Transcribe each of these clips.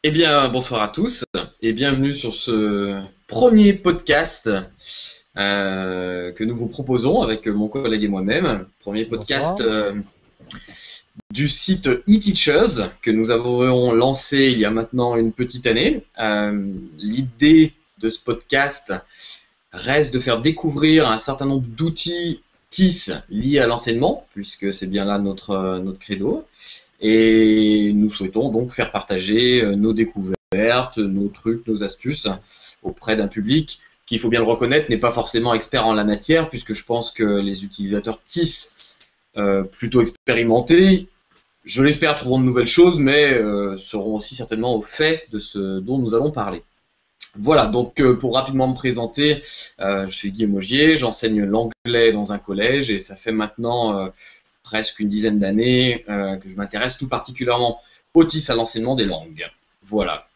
Eh bien, bonsoir à tous et bienvenue sur ce premier podcast que nous vous proposons avec mon collègue et moi-même. Premier podcast Bonsoir. du site eTeachers que nous avons lancé il y a maintenant une petite année. L'idée de ce podcast reste de faire découvrir un certain nombre d'outils TIS liés à l'enseignement, puisque c'est bien là notre credo. Et nous souhaitons donc faire partager nos découvertes, nos trucs, nos astuces auprès d'un public qui, il faut bien le reconnaître, n'est pas forcément expert en la matière, puisque je pense que les utilisateurs TIS plutôt expérimentés, je l'espère, trouveront de nouvelles choses, mais seront aussi certainement au fait de ce dont nous allons parler. Voilà, donc pour rapidement me présenter, je suis Guillaume Augier, j'enseigne l'anglais dans un collège et ça fait maintenant presque une dizaine d'années que je m'intéresse tout particulièrement au TIS, à l'enseignement des langues. Voilà.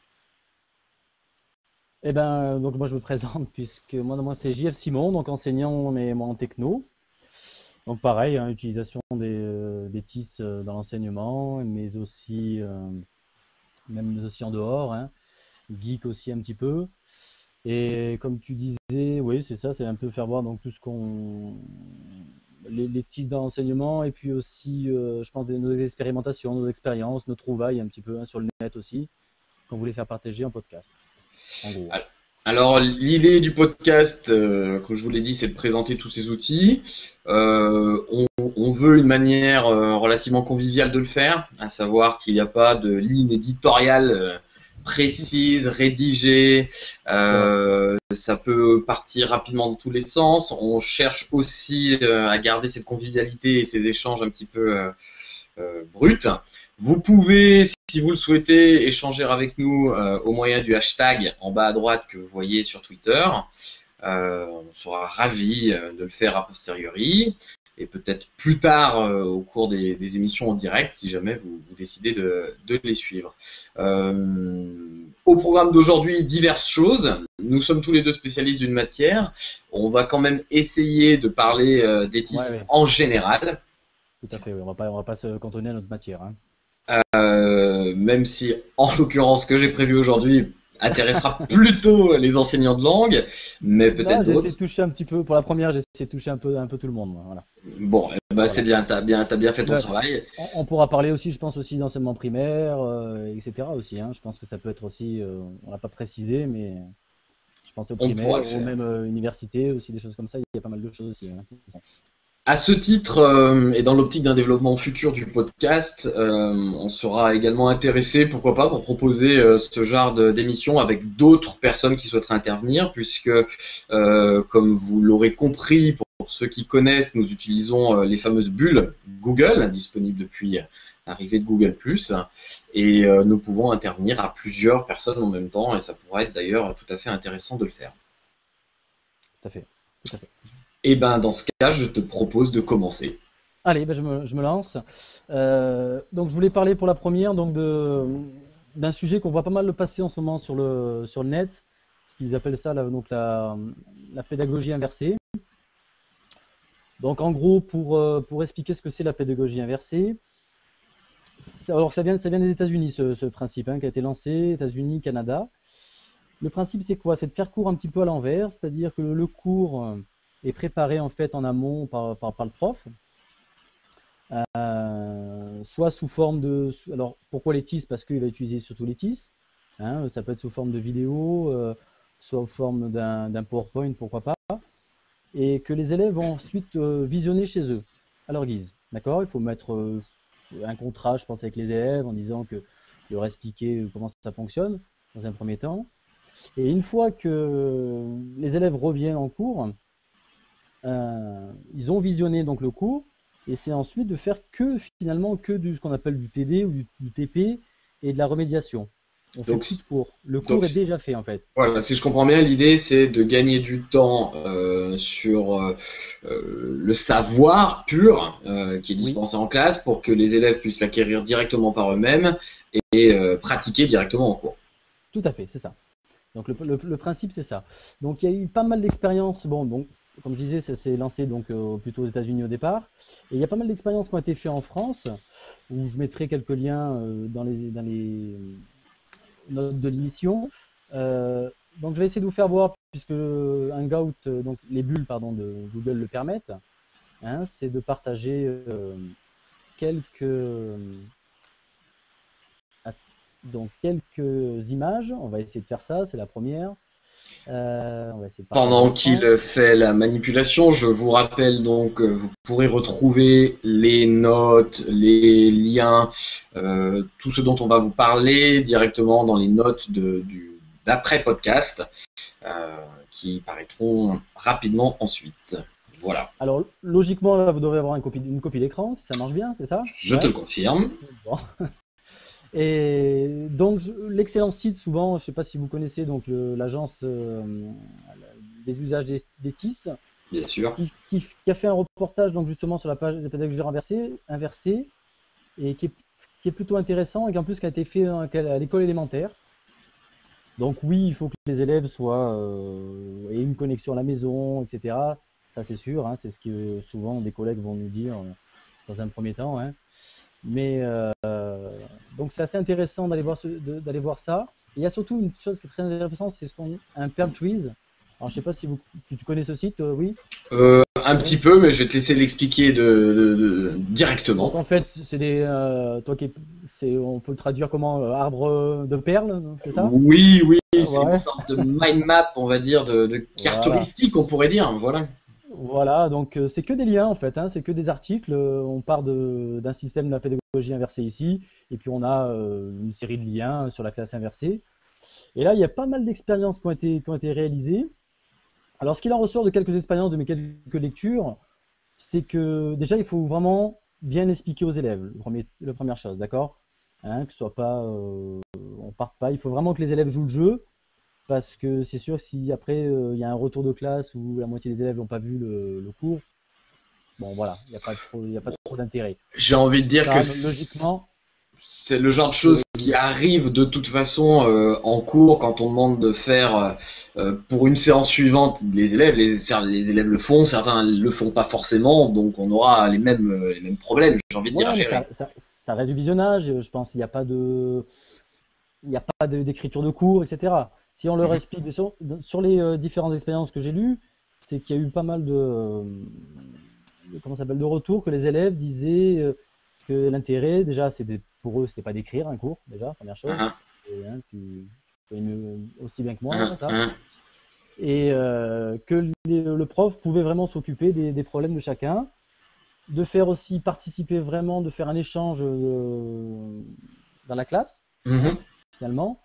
Donc moi je me présente puisque moi c'est JF Simon, donc enseignant mais moi en techno. Donc pareil, hein, utilisation des TIS dans l'enseignement, mais aussi même aussi en dehors, hein, geek aussi un petit peu. Et comme tu disais, oui c'est ça, c'est un peu faire voir donc tout ce qu'on les TIS dans l'enseignement et puis aussi je pense nos expérimentations, nos expériences, nos trouvailles un petit peu hein, sur le net aussi, qu'on voulait faire partager en podcast, en gros. Alors, l'idée du podcast, comme je vous l'ai dit, c'est de présenter tous ces outils. On veut une manière relativement conviviale de le faire, à savoir qu'il n'y a pas de ligne éditoriale précise, rédigée. Ça peut partir rapidement dans tous les sens. On cherche aussi à garder cette convivialité et ces échanges un petit peu bruts. Vous pouvez, si vous le souhaitez, échanger avec nous au moyen du hashtag en bas à droite que vous voyez sur Twitter. On sera ravis de le faire a posteriori et peut-être plus tard au cours des émissions en direct si jamais vous décidez de les suivre. Au programme d'aujourd'hui, diverses choses. Nous sommes tous les deux spécialistes d'une matière. On va quand même essayer de parler Ouais, d'éthique ouais, en général. tout à fait. Oui. On va pas se cantonner à notre matière, hein. Même si, en l'occurrence, ce que j'ai prévu aujourd'hui intéressera plutôt les enseignants de langue, mais peut-être Là, j'ai essayé d'autres. de toucher un petit peu. Pour la première, j'ai essayé de toucher un peu tout le monde, moi, voilà. Bon, bah c'est Voilà. bien, t'as bien fait ton Ouais. travail. On pourra parler aussi, je pense aussi d'enseignement primaire, etc. aussi, hein. Je pense que ça peut être aussi, on l'a pas précisé, mais je pense au On pourra le primaire, ou faire. même université aussi, des choses comme ça. Il y a pas mal de choses aussi, hein. À ce titre, et dans l'optique d'un développement futur du podcast, on sera également intéressé, pourquoi pas, pour proposer ce genre d'émission avec d'autres personnes qui souhaiteraient intervenir, puisque, comme vous l'aurez compris, pour ceux qui connaissent, nous utilisons les fameuses bulles Google, disponibles depuis l'arrivée de Google+, et nous pouvons intervenir à plusieurs personnes en même temps, et ça pourrait être d'ailleurs tout à fait intéressant de le faire. Tout à fait, tout à fait. Et ben, dans ce cas, je te propose de commencer. Allez, je me lance. Donc, je voulais parler pour la première d'un sujet qu'on voit pas mal le passer en ce moment sur le net, ce qu'ils appellent ça la pédagogie inversée. Donc, en gros, pour expliquer ce que c'est la pédagogie inversée, alors ça vient des États-Unis, ce principe hein, qui a été lancé, États-Unis, Canada. Le principe, c'est quoi? C'est de faire cours un petit peu à l'envers, c'est-à-dire que le cours est préparé en fait en amont par le prof. Soit sous forme de... Alors, pourquoi les TIS? Parce qu'il va utiliser surtout les TIS. Hein, ça peut être sous forme de vidéo, soit sous forme d'un PowerPoint, pourquoi pas. Et que les élèves vont ensuite visionner chez eux, à leur guise. D'accord? Il faut mettre un contrat, je pense, avec les élèves en disant que leur expliquer comment ça fonctionne, dans un premier temps. Et une fois que les élèves reviennent en cours, ils ont visionné donc le cours, et c'est ensuite de faire que finalement que ce qu'on appelle du TD ou du TP et de la remédiation. On fait Donc, plus de cours. Le donc cours est déjà fait en fait. voilà, si je comprends bien, l'idée c'est de gagner du temps sur le savoir pur qui est Oui, dispensé en classe pour que les élèves puissent l'acquérir directement par eux-mêmes et pratiquer directement en cours. tout à fait, c'est ça. Donc le principe c'est ça. Donc il y a eu pas mal d'expériences. Bon, donc comme je disais, ça s'est lancé donc plutôt aux États-Unis au départ. Et il y a pas mal d'expériences qui ont été faites en France, où je mettrai quelques liens notes de l'émission. Donc je vais essayer de vous faire voir, puisque Hangout, donc les bulles pardon, de Google le permettent, hein, c'est de partager quelques, donc quelques images. On va essayer de faire ça, c'est la première. On va essayer de partager Pendant l'écran. qu'il fait la manipulation, je vous rappelle donc que vous pourrez retrouver les notes, les liens, tout ce dont on va vous parler directement dans les notes d'après-podcast qui paraîtront rapidement ensuite. Voilà, Alors logiquement, là, vous devrez avoir une copie d'écran, si ça marche bien, c'est ça? je te le confirme. Bon. Et donc l'excellent site, souvent, je ne sais pas si vous connaissez donc l'agence des usages des TIS, Bien sûr. qui a fait un reportage donc justement sur la page de pédagogie inversée et qui est plutôt intéressant et qui en plus qui a été fait à l'école élémentaire. Donc oui, il faut que les élèves aient une connexion à la maison, etc. Ça c'est sûr, hein, c'est ce que souvent des collègues vont nous dire dans un premier temps, hein. Mais donc c'est assez intéressant d'aller voir ça. Et il y a surtout une chose qui est très intéressante, c'est un perm trees. Alors je sais pas si tu connais ce site, oui. Un petit peu, mais je vais te laisser l'expliquer directement. Donc en fait, c'est on peut le traduire comment, arbre de perles, c'est ça? Oui, c'est une Ouais. sorte de mind map, on va dire, de carte Voilà. touristique, on pourrait dire. Voilà. Voilà, donc c'est que des liens en fait, hein, c'est que des articles. On part d'un système de la pédagogie inversée ici, et puis on a une série de liens sur la classe inversée. Et là, il y a pas mal d'expériences qui ont été réalisées. Alors, ce qu'il en ressort de quelques expériences, de mes quelques lectures, c'est que déjà, il faut vraiment bien expliquer aux élèves, la première chose, d'accord? Hein, que ce soit pas, on parte pas, il faut vraiment que les élèves jouent le jeu, parce que c'est sûr que si après il y a un retour de classe où la moitié des élèves n'ont pas vu le cours, bon voilà, il y a pas trop d'intérêt. J'ai envie de dire que Ça, logiquement, c'est le genre de choses qui arrivent de toute façon en cours quand on demande de faire pour une séance suivante les élèves. Les élèves le font, certains le font pas forcément, donc on aura les mêmes problèmes, j'ai envie de dire, à ouais, mais gérer. ça reste du visionnage. Je pense qu'il n'y a pas d'écriture de cours, etc. Si on leur Mhm. explique sur les différentes expériences que j'ai lues, c'est qu'il y a eu pas mal comment ça s'appelle, de retours que les élèves disaient que l'intérêt, déjà, pour eux, c'était pas d'écrire un cours, déjà, première chose. Mhm. Et, hein, tu connais mieux aussi bien que moi, Mhm. hein, ça. Mhm. Et que le prof pouvait vraiment s'occuper des problèmes de chacun, de faire aussi participer vraiment, de faire un échange dans la classe, hein, Mhm. finalement.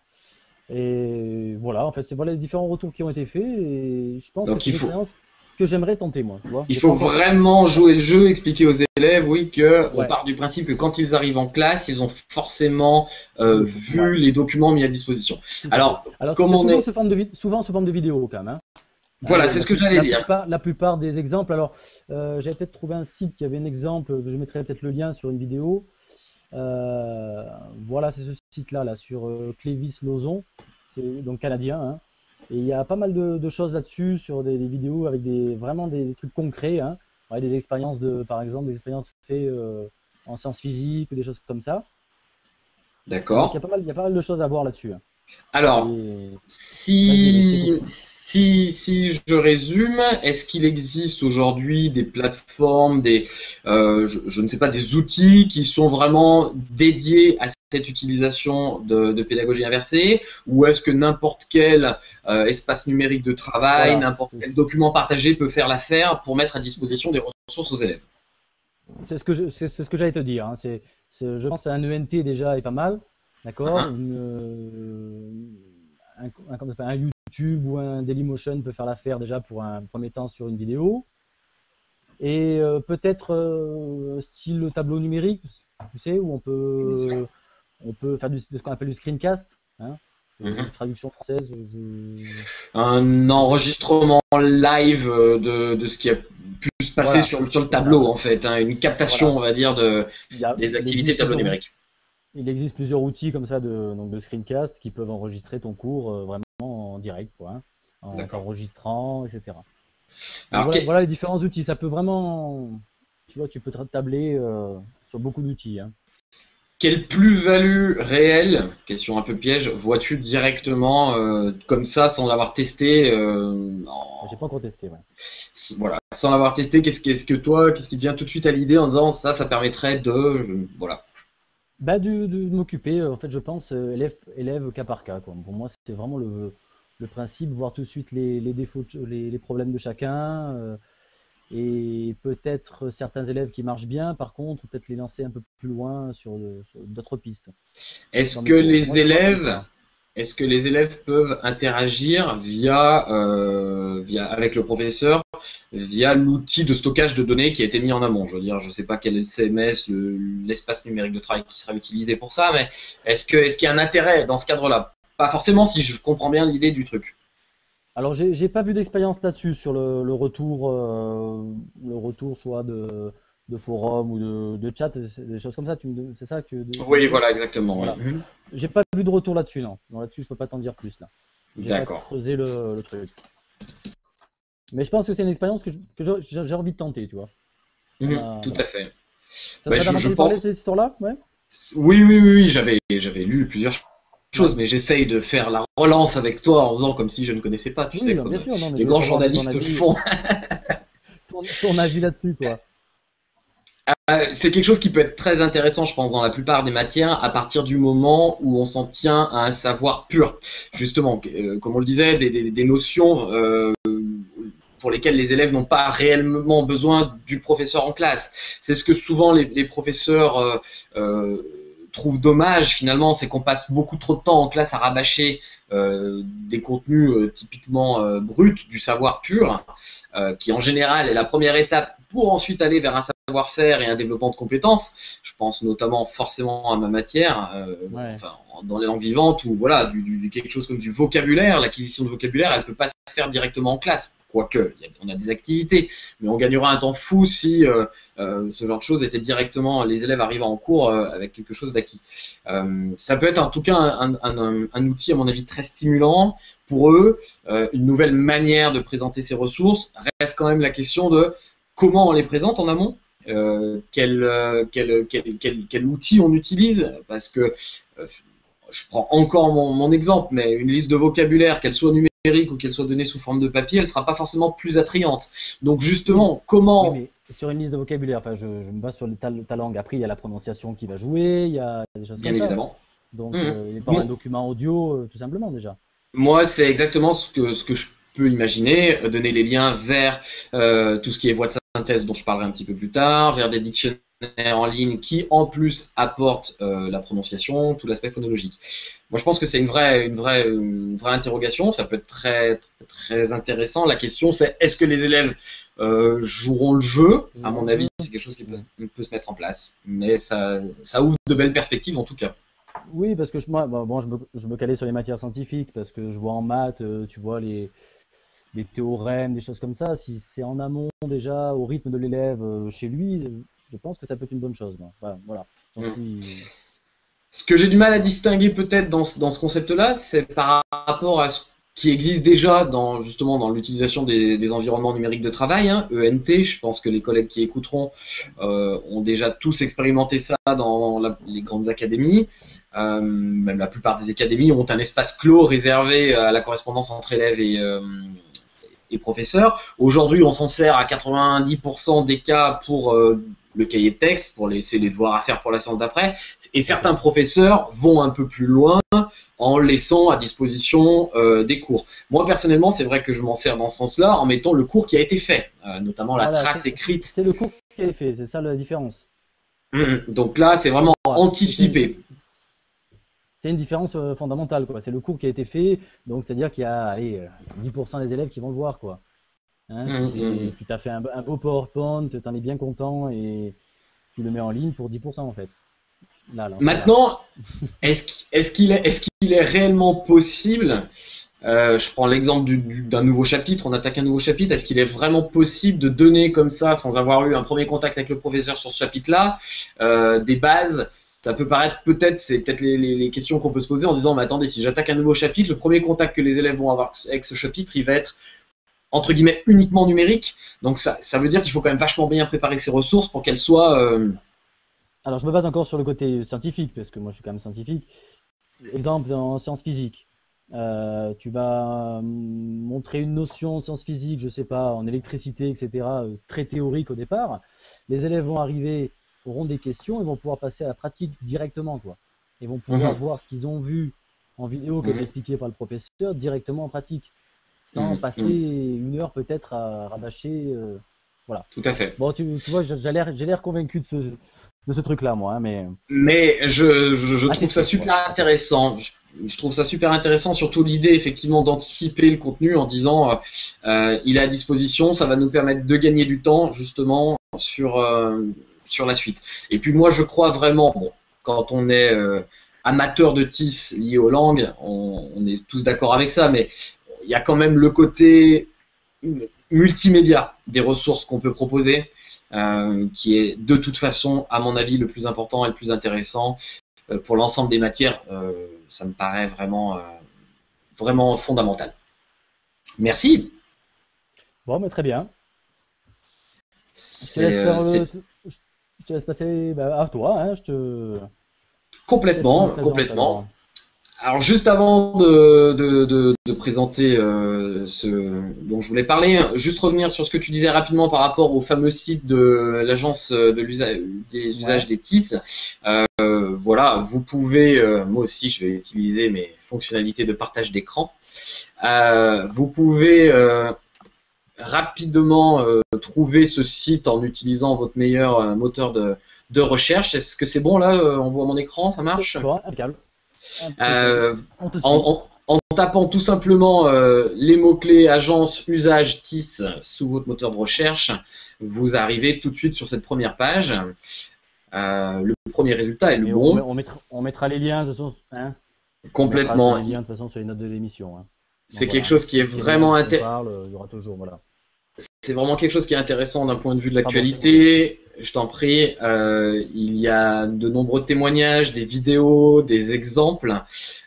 Et voilà, en fait, c'est voilà les différents retours qui ont été faits. Et je pense que Donc c'est une expérience que j'aimerais tenter, moi. Tu vois, il j'ai pas faut encore fait. vraiment jouer le jeu, expliquer aux élèves, oui, que on Ouais, part du principe que quand ils arrivent en classe, ils ont forcément ouais, vu les documents mis à disposition. tout à fait. Alors, Alors, comme c'est on souvent est, sous forme de vidéo, quand même, hein. Hein, voilà, c'est ce que j'allais dire. la plupart des exemples. Alors, j'avais peut-être trouvé un site qui avait un exemple. Je mettrai peut-être le lien sur une vidéo. Euh, voilà, c'est ce site-là, là, sur Clévis-Lauzon, c'est donc canadien, hein. Et il y a pas mal de choses là-dessus, sur des vidéos avec vraiment des trucs concrets, hein. Ouais, des expériences par exemple, des expériences faites en sciences physiques ou des choses comme ça. Donc D'accord. il y a pas mal de choses à voir là-dessus, hein. Alors, Et vas-y, je t'écoute. si je résume, est-ce qu'il existe aujourd'hui des plateformes, je ne sais pas, des outils qui sont vraiment dédiés à cette utilisation de pédagogie inversée, ou est-ce que n'importe quel espace numérique de travail, Voilà, n'importe quel document partagé peut faire l'affaire pour mettre à disposition des ressources aux élèves? c'est ce que j'allais te dire, hein. Je pense qu'un ENT déjà est pas mal, d'accord? Hein, Comment ça s'appelle, un YouTube ou un Dailymotion peut faire l'affaire déjà pour un premier temps sur une vidéo. Et peut-être style tableau numérique, tu sais, où bien sûr. on peut faire de ce qu'on appelle du screencast, hein, Mhm. traduction française. Un enregistrement live de ce qui a pu se passer Voilà, sur le c'est ça. tableau, en fait, hein, une captation, Voilà. on va dire, des Il activités existe de tableau numérique. il existe plusieurs outils comme ça donc de screencast qui peuvent enregistrer ton cours vraiment en direct, quoi, hein, en D'accord. t'enregistrant, etc. Donc Alors, voilà les différents outils. Ça peut vraiment, tu vois, tu peux te tabler sur beaucoup d'outils, hein. quelle plus-value réelle, question un peu piège, vois-tu directement comme ça sans l'avoir testé J'ai pas encore testé, ouais. voilà, sans l'avoir testé, qu'est-ce qui te vient tout de suite à l'idée en disant ça permettrait voilà. Bah, de m'occuper, en fait, je pense, élève cas par cas, quoi. Pour moi, c'est vraiment le principe, voir tout de suite les défauts, les problèmes de chacun, et peut-être certains élèves qui marchent bien, par contre, peut-être les lancer un peu plus loin sur d'autres pistes Est-ce dans mes que cours. les Moi, je vois comme élèves, ça. est-ce que les élèves peuvent interagir avec le professeur via l'outil de stockage de données qui a été mis en amont? Je veux dire, je sais pas quel est le CMS, l'espace numérique de travail qui sera utilisé pour ça, mais est-ce qu'il y a un intérêt dans ce cadre-là? Pas forcément si je comprends bien l'idée du truc. Alors, j'ai pas vu d'expérience là-dessus sur le retour soit de forum ou de chat, des choses comme ça. C'est ça que tu Oui, disais? voilà, exactement. Oui. Voilà. J'ai pas vu de retour là-dessus, non. Non, là-dessus, je peux pas t'en dire plus là. J'ai pas D'accord. creusé le truc. Mais je pense que c'est une expérience que j'ai envie de tenter, tu vois. Tout Voilà. à fait. Ça Bah, t'as je entendu parler de pense. cette histoire-là? Ouais. Oui, j'avais lu plusieurs Ouais. choses, mais j'essaye de faire la relance avec toi en faisant comme si je ne connaissais pas, tu Oui, sais, non, bien comme sûr, non, mais les je veux grands savoir un peu ton journalistes avis, font. ton avis là-dessus, quoi. C'est quelque chose qui peut être très intéressant, je pense, dans la plupart des matières, à partir du moment où on s'en tient à un savoir pur. Justement, comme on le disait, des notions pour lesquelles les élèves n'ont pas réellement besoin du professeur en classe. C'est ce que souvent les professeurs trouvent dommage, finalement, c'est qu'on passe beaucoup trop de temps en classe à rabâcher des contenus typiquement bruts, du savoir pur, qui en général est la première étape pour ensuite aller vers un savoir-faire et un développement de compétences. Je pense notamment forcément à ma matière, Ouais. enfin dans les langues vivantes ou voilà quelque chose comme du vocabulaire. L'acquisition de vocabulaire, elle peut pas se faire directement en classe. Quoique, on a des activités, mais on gagnera un temps fou si ce genre de choses était directement les élèves arrivant en cours avec quelque chose d'acquis. Ça peut être en tout cas un outil, à mon avis, très stimulant pour eux, une nouvelle manière de présenter ces ressources. Reste quand même la question de comment on les présente en amont, quel outil on utilise, parce que je prends encore mon exemple, mais une liste de vocabulaire, qu'elle soit numérique ou qu'elle soit donnée sous forme de papier, elle ne sera pas forcément plus attrayante. Donc Oui, justement, oui, comment, mais sur une liste de vocabulaire, enfin, je me base sur ta langue. Après, il y a la prononciation qui va jouer, il y a des choses bien comme ça. évidemment. Donc, Mmh. il part un Bon, document audio, tout simplement, déjà. moi, c'est exactement ce que je peux imaginer, donner les liens vers tout ce qui est voie de synthèse dont je parlerai un petit peu plus tard, vers des dictionnaires en ligne qui en plus apportent la prononciation, tout l'aspect phonologique. Moi, je pense que c'est une vraie interrogation. Ça peut être très intéressant. La question, c'est est-ce que les élèves joueront le jeu? À Jouer mon en avis, jeu. c'est quelque chose qui Ouais. peut se mettre en place. Mais ça ouvre de belles perspectives en tout cas. Oui, parce que moi, bon, je me calais sur les matières scientifiques, parce que je vois en maths, tu vois, les théorèmes, des choses comme ça. Si c'est en amont déjà, au rythme de l'élève chez lui, je pense que ça peut être une bonne chose, moi. Voilà. J'en Mm. suis. Ce que j'ai du mal à distinguer peut-être dans ce concept-là, c'est par rapport à ce qui existe déjà justement dans l'utilisation des environnements numériques de travail, hein, ENT. Je pense que les collègues qui écouteront ont déjà tous expérimenté ça dans les grandes académies. Même la plupart des académies ont un espace clos réservé à la correspondance entre élèves et professeurs. Aujourd'hui, on s'en sert à 90% des cas pour le cahier de texte, pour laisser les devoirs à faire pour la séance d'après. Et Tout à certains fait. professeurs vont un peu plus loin en laissant à disposition des cours. Moi, personnellement, c'est vrai que je m'en sers dans ce sens-là en mettant le cours qui a été fait, notamment la Voilà, trace écrite. c'est le cours qui est fait, c'est ça la différence. Donc là, c'est Pour vraiment moi, anticipé. c'est une différence fondamentale, quoi. C'est le cours qui a été fait, donc c'est-à-dire qu'il y a, allez, 10% des élèves qui vont le voir, quoi. Hein, tu t'as fait un beau PowerPoint, tu en es bien content et tu le mets en ligne pour 10% en fait. Là, ce cas-là. Maintenant, est-ce qu'il est réellement possible, je prends l'exemple d'un nouveau chapitre, on attaque un nouveau chapitre, est-ce qu'il est vraiment possible de donner comme ça, sans avoir eu un premier contact avec le professeur sur ce chapitre-là, des bases? Ça peut paraître peut-être, c'est peut-être les questions qu'on peut se poser en se disant, mais attendez, si j'attaque un nouveau chapitre, le premier contact que les élèves vont avoir avec ce chapitre, il va être entre guillemets uniquement numérique. Donc ça veut dire qu'il faut quand même vachement bien préparer ses ressources pour qu'elles soient Alors, je me base encore sur le côté scientifique, parce que moi, je suis quand même scientifique. Exemple, en sciences physiques. Tu vas montrer une notion de sciences physiques, je sais pas, en électricité, etc., très théorique au départ. Les élèves vont arriver, auront des questions et vont pouvoir passer à la pratique directement, quoi. Ils vont pouvoir Mhm, voir ce qu'ils ont vu en vidéo qui a été mhm, expliqué par le professeur directement en pratique, sans mhm, passer mhm. une heure peut-être à rabâcher. Voilà. Tout à fait. Bon, tu vois, j'ai l'air convaincu de ce truc-là, moi, hein, mais Mais je à trouve ça tester, quoi. super intéressant. Je trouve ça super intéressant, surtout l'idée effectivement d'anticiper le contenu en disant il est à disposition, ça va nous permettre de gagner du temps justement sur la suite. Et puis moi je crois vraiment, bon, quand on est amateur de TIS lié aux langues, on est tous d'accord avec ça, mais il y a quand même le côté multimédia des ressources qu'on peut proposer, qui est de toute façon, à mon avis, le plus important et le plus intéressant pour l'ensemble des matières. Ça me paraît vraiment fondamental. Merci. Bon, mais très bien. Je te laisse C'est faire c'est je te laisse passer bah, à toi, hein, je te laisse tu me complètement, présentes complètement. alors. Alors juste avant de présenter ce dont je voulais parler, juste revenir sur ce que tu disais rapidement par rapport au fameux site de l'agence des usages Ouais. des TIS. Voilà, vous pouvez, moi aussi je vais utiliser mes fonctionnalités de partage d'écran. Vous pouvez rapidement trouver ce site en utilisant votre meilleur moteur de recherche. Est-ce que c'est bon là? On voit mon écran, ça C'est marche? bon, impeccable. Impeccable. Euh, On te suit. en tapant tout simplement les mots-clés agence, usage, TIS sous votre moteur de recherche, vous arrivez tout de suite sur cette première page. Le premier résultat est le Et bon, on mettra les liens, de toute façon, hein. On mettra sur complètement. les liens de toute façon sur les notes de l'émission, hein. Donc C'est quelque voilà. chose qui est Tout ce qui est bien vraiment dont on parle, il y aura toujours, voilà. c'est vraiment quelque chose qui est intéressant d'un point de vue de Pardon, je t'ai coupé. l'actualité. Je t'en prie, il y a de nombreux témoignages, des vidéos, des exemples.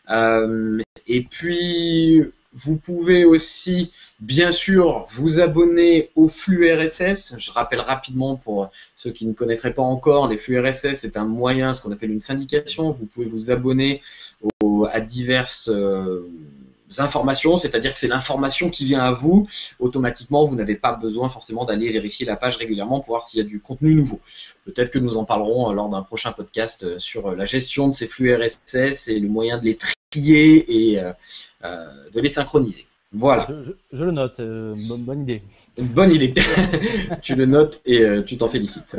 Et puis, vous pouvez aussi, bien sûr, vous abonner au flux RSS. Je rappelle rapidement pour ceux qui ne connaîtraient pas encore, les flux RSS, c'est un moyen, ce qu'on appelle une syndication. Vous pouvez vous abonner à diverses informations, c'est-à-dire que c'est l'information qui vient à vous automatiquement, vous n'avez pas besoin forcément d'aller vérifier la page régulièrement pour voir s'il y a du contenu nouveau. Peut-être que nous en parlerons lors d'un prochain podcast sur la gestion de ces flux RSS et le moyen de les trier et de les synchroniser. Voilà, Je le note, bonne idée. une bonne idée. Tu le notes et tu t'en félicites.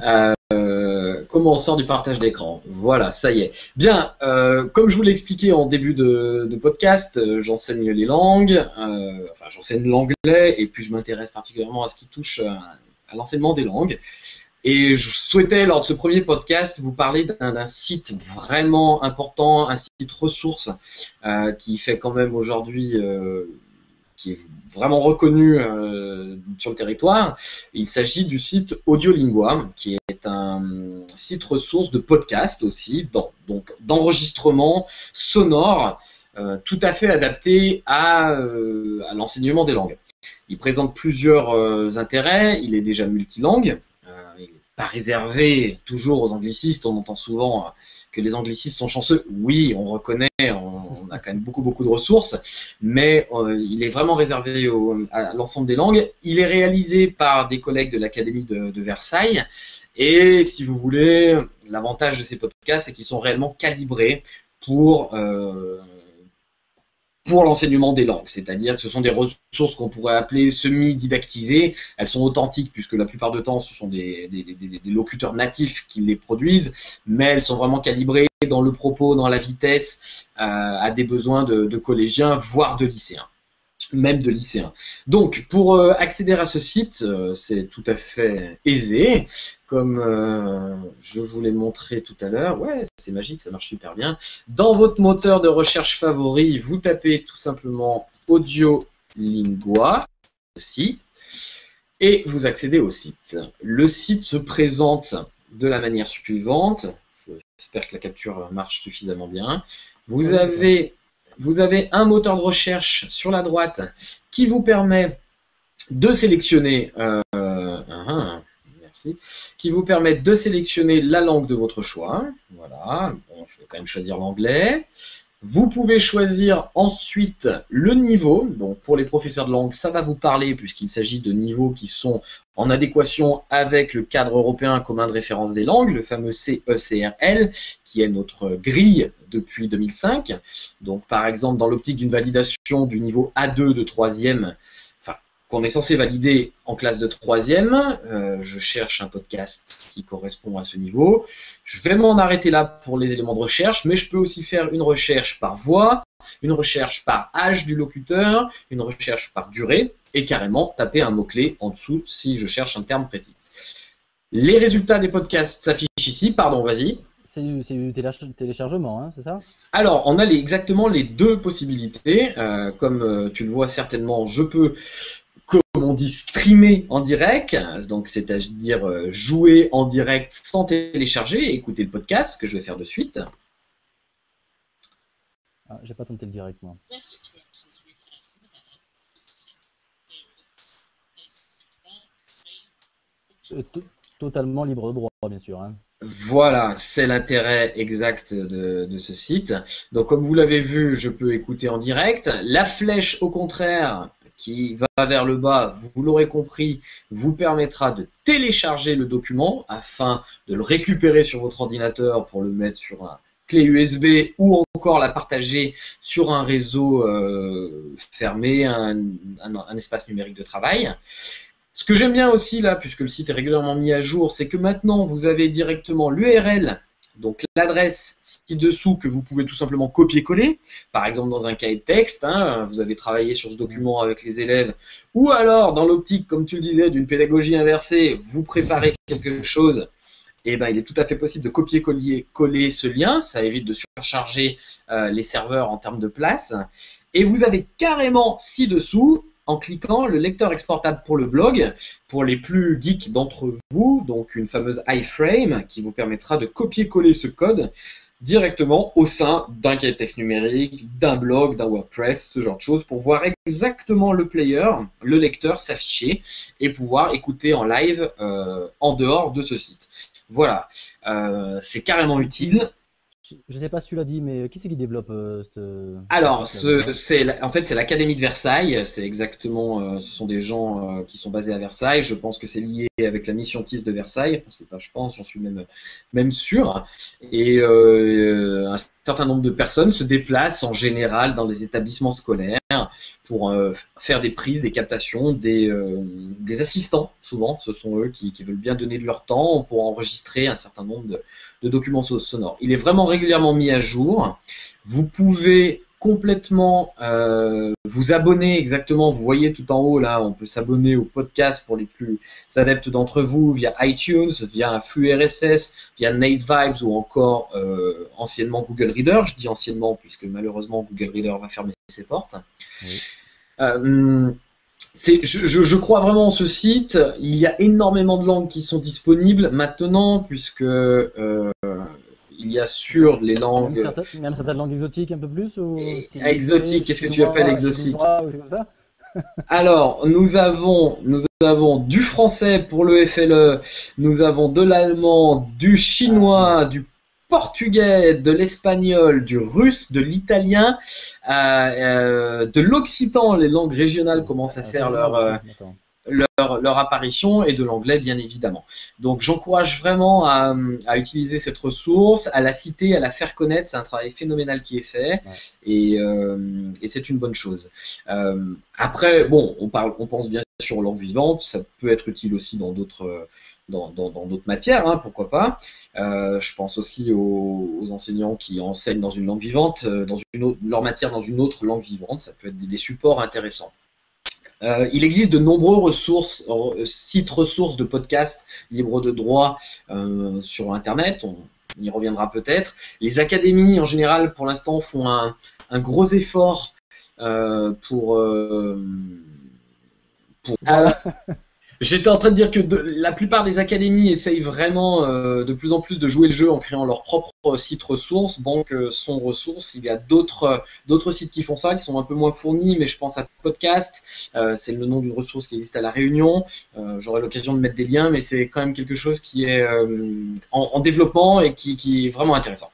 Comment on sort du partage d'écran? Voilà, ça y est. Bien, comme je vous l'ai expliqué en début de podcast, j'enseigne les langues, enfin j'enseigne l'anglais et puis je m'intéresse particulièrement à ce qui touche à l'enseignement des langues. Et je souhaitais, lors de ce premier podcast, vous parler d'un site vraiment important, un site ressource qui fait quand même aujourd'hui qui est vraiment reconnu sur le territoire. Il s'agit du site Audiolingua, qui est un site ressource de podcast aussi, donc d'enregistrement sonore, tout à fait adapté à l'enseignement des langues. Il présente plusieurs intérêts, il est déjà multilingue, il n'est pas réservé toujours aux anglicistes, on entend souvent que les anglicistes sont chanceux. Oui, on reconnaît, on a quand même beaucoup de ressources, mais il est vraiment réservé à l'ensemble des langues. Il est réalisé par des collègues de l'Académie de Versailles, et si vous voulez, l'avantage de ces podcasts, c'est qu'ils sont réellement calibrés pour pour l'enseignement des langues, c'est-à-dire que ce sont des ressources qu'on pourrait appeler semi-didactisées. Elles sont authentiques puisque la plupart du temps, ce sont des locuteurs natifs qui les produisent, mais elles sont vraiment calibrées dans le propos, dans la vitesse, à des besoins de collégiens, voire de lycéens. Même de lycéens. Donc, pour accéder à ce site, c'est tout à fait aisé, comme je vous l'ai montré tout à l'heure. Ouais, c'est magique, ça marche super bien. Dans votre moteur de recherche favori, vous tapez tout simplement Audiolingua aussi, et vous accédez au site. Le site se présente de la manière suivante. J'espère que la capture marche suffisamment bien. Vous Oui, nickel. avez un moteur de recherche sur la droite qui vous permet de sélectionner merci, qui vous permettent de sélectionner la langue de votre choix. Voilà, bon, je vais quand même choisir l'anglais. Vous pouvez choisir ensuite le niveau. Donc pour les professeurs de langue, ça va vous parler puisqu'il s'agit de niveaux qui sont en adéquation avec le cadre européen commun de référence des langues, le fameux CECRL, qui est notre grille depuis 2005. Donc par exemple, dans l'optique d'une validation du niveau A2 de 3e, qu'on est censé valider en classe de 3e, je cherche un podcast qui correspond à ce niveau. Je vais m'en arrêter là pour les éléments de recherche, mais je peux aussi faire une recherche par voix, une recherche par âge du locuteur, une recherche par durée, et carrément taper un mot-clé en dessous si je cherche un terme précis. Les résultats des podcasts s'affichent ici. Pardon, vas-y. C'est du téléchargement, hein, c'est ça? Alors, on a exactement les deux possibilités. Comme tu le vois certainement, je peux, comme on dit, streamer en direct, donc c'est-à-dire jouer en direct sans télécharger et écouter le podcast, ce que je vais faire de suite. Ah, j'ai pas tenté le direct, moi. Totalement libre de droit, bien sûr. Hein. Voilà, c'est l'intérêt exact de ce site. Donc, comme vous l'avez vu, je peux écouter en direct. La flèche, au contraire, qui va vers le bas, vous l'aurez compris, vous permettra de télécharger le document afin de le récupérer sur votre ordinateur pour le mettre sur un clé USB ou encore la partager sur un réseau fermé, un espace numérique de travail. Ce que j'aime bien aussi là, puisque le site est régulièrement mis à jour, c'est que maintenant vous avez directement l'URL, donc l'adresse ci-dessous que vous pouvez tout simplement copier-coller, par exemple dans un cahier de texte, hein, vous avez travaillé sur ce document avec les élèves, ou alors dans l'optique, comme tu le disais, d'une pédagogie inversée, vous préparez quelque chose, et ben il est tout à fait possible de copier-coller ce lien, ça évite de surcharger les serveurs en termes de place, et vous avez carrément ci-dessous, en cliquant le lecteur exportable pour le blog, pour les plus geeks d'entre vous, donc une fameuse iframe qui vous permettra de copier-coller ce code directement au sein d'un cahier de texte numérique, d'un blog, d'un WordPress, ce genre de choses, pour voir exactement le player, le lecteur s'afficher et pouvoir écouter en live en dehors de ce site. Voilà, c'est carrément utile. Je ne sais pas si tu l'as dit, mais qui c'est qui développe Alors, en fait, c'est l'Académie de Versailles. C'est exactement, ce sont des gens qui sont basés à Versailles. Je pense que c'est lié avec la mission TIS de Versailles. C'est pas, je pense, j'en suis même sûr. Et un certain nombre de personnes se déplacent en général dans les établissements scolaires pour faire des prises, des captations, des assistants. Souvent, ce sont eux qui veulent bien donner de leur temps pour enregistrer un certain nombre de documents sonores. Il est vraiment régulièrement mis à jour. Vous pouvez complètement vous abonner exactement. Vous voyez tout en haut là, on peut s'abonner au podcast pour les plus adeptes d'entre vous via iTunes, via un flux RSS, via NateVibes ou encore anciennement Google Reader. Je dis anciennement puisque malheureusement Google Reader va fermer ses portes. Oui. Je crois vraiment en ce site. Il y a énormément de langues qui sont disponibles maintenant, puisque il y a sur les langues. Même certaines langues exotiques un peu plus ou... Exotique, qu'est-ce que tu appelles exotique? Alors, nous avons du français pour le FLE, nous avons de l'allemand, du chinois, du portugais, de l'espagnol, du russe, de l'italien, de l'occitan. Les langues régionales commencent à faire leur apparition, et de l'anglais bien évidemment. Donc j'encourage vraiment à utiliser cette ressource, à la citer, à la faire connaître. C'est un travail phénoménal qui est fait, et c'est une bonne chose. Après, bon, on pense bien sûr aux langues vivantes, ça peut être utile aussi dans d'autres matières, hein, pourquoi pas. Je pense aussi aux enseignants qui enseignent dans une langue vivante, leur matière dans une autre langue vivante, ça peut être des supports intéressants. Il existe de nombreux sites ressources de podcasts libres de droit sur Internet, on y reviendra peut-être. Les académies, en général, pour l'instant, font un gros effort pour J'étais en train de dire que la plupart des académies essayent vraiment de plus en plus de jouer le jeu en créant leur propre site ressources, banque son ressources. Il y a d'autres sites qui font ça, qui sont un peu moins fournis, mais je pense à Podcast. C'est le nom d'une ressource qui existe à La Réunion. J'aurai l'occasion de mettre des liens, mais c'est quand même quelque chose qui est en développement et qui est vraiment intéressant.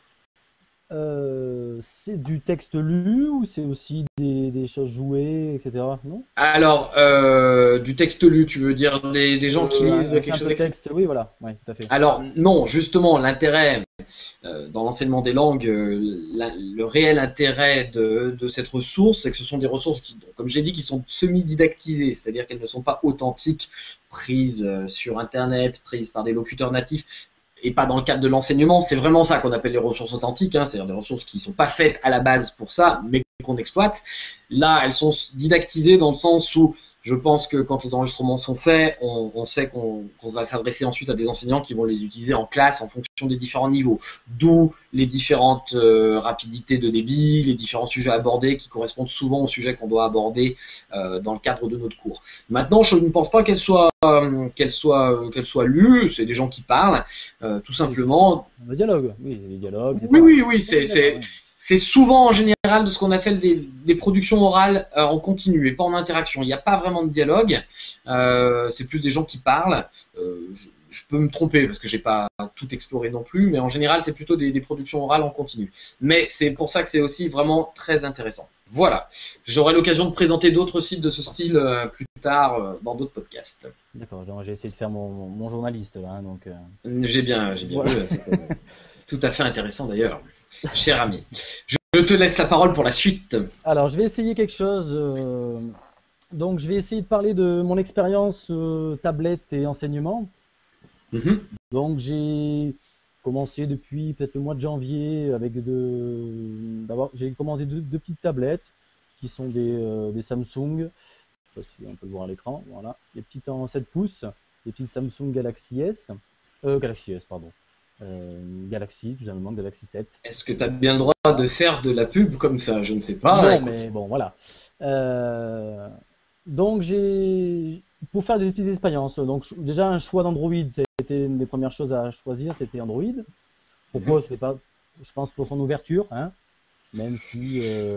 C'est du texte lu ou c'est aussi des choses jouées, etc. Non? Alors, du texte lu, tu veux dire des gens qui lisent Un quelque chose simple écrit? texte, oui, voilà, ouais, tout à fait. Alors non, justement, l'intérêt dans l'enseignement des langues, le réel intérêt de cette ressource, c'est que ce sont des ressources qui, comme j'ai dit, qui sont semi-didactisées, c'est-à-dire qu'elles ne sont pas authentiques, prises sur Internet, prises par des locuteurs natifs, et pas dans le cadre de l'enseignement. C'est vraiment ça qu'on appelle les ressources authentiques, hein, c'est-à-dire des ressources qui ne sont pas faites à la base pour ça, mais qu'on exploite. Là, elles sont didactisées dans le sens où je pense que quand les enregistrements sont faits, on sait qu'on va s'adresser ensuite à des enseignants qui vont les utiliser en classe en fonction des différents niveaux. D'où les différentes rapidités de débit, les différents sujets abordés qui correspondent souvent aux sujets qu'on doit aborder dans le cadre de notre cours. Maintenant, je ne pense pas qu'elle soit lue, c'est des gens qui parlent, tout Oui, simplement. le dialogue, oui, les dialogues, Oui, etc. oui, oui, Oui, d'accord, ouais. c'est souvent en général de ce qu'on appelle des productions orales en continu et pas en interaction. Il n'y a pas vraiment de dialogue, c'est plus des gens qui parlent. Je peux me tromper parce que j'ai pas tout exploré non plus, mais en général c'est plutôt des productions orales en continu. Mais c'est pour ça que c'est aussi vraiment très intéressant. Voilà, j'aurai l'occasion de présenter d'autres sites de ce style plus tard dans d'autres podcasts. D'accord, donc j'ai essayé de faire mon journaliste là, hein, donc J'ai bien voilà. vu, c'était tout à fait intéressant d'ailleurs, cher ami. Je te laisse la parole pour la suite. Alors, je vais essayer quelque chose. Donc, je vais essayer de parler de mon expérience tablette et enseignement. Mhm. Donc, j'ai commencé depuis peut-être le mois de janvier avec j'ai commandé deux petites tablettes qui sont des Samsung. Je sais pas si on peut le voir à l'écran. Voilà, des petites en 7 pouces, des petites Samsung Galaxy S, Galaxy S, pardon. Galaxy, tout simplement, Galaxy 7. Est-ce que tu as bien le droit de faire de la pub comme ça? Je ne sais pas, Non, écoute. mais bon, voilà. Euh, donc, pour faire des petites expériences, donc déjà un choix d'Android, c'était une des premières choses à choisir, c'était Android. Mhm. Pourquoi? C'était pas, je pense pour son ouverture, hein, même si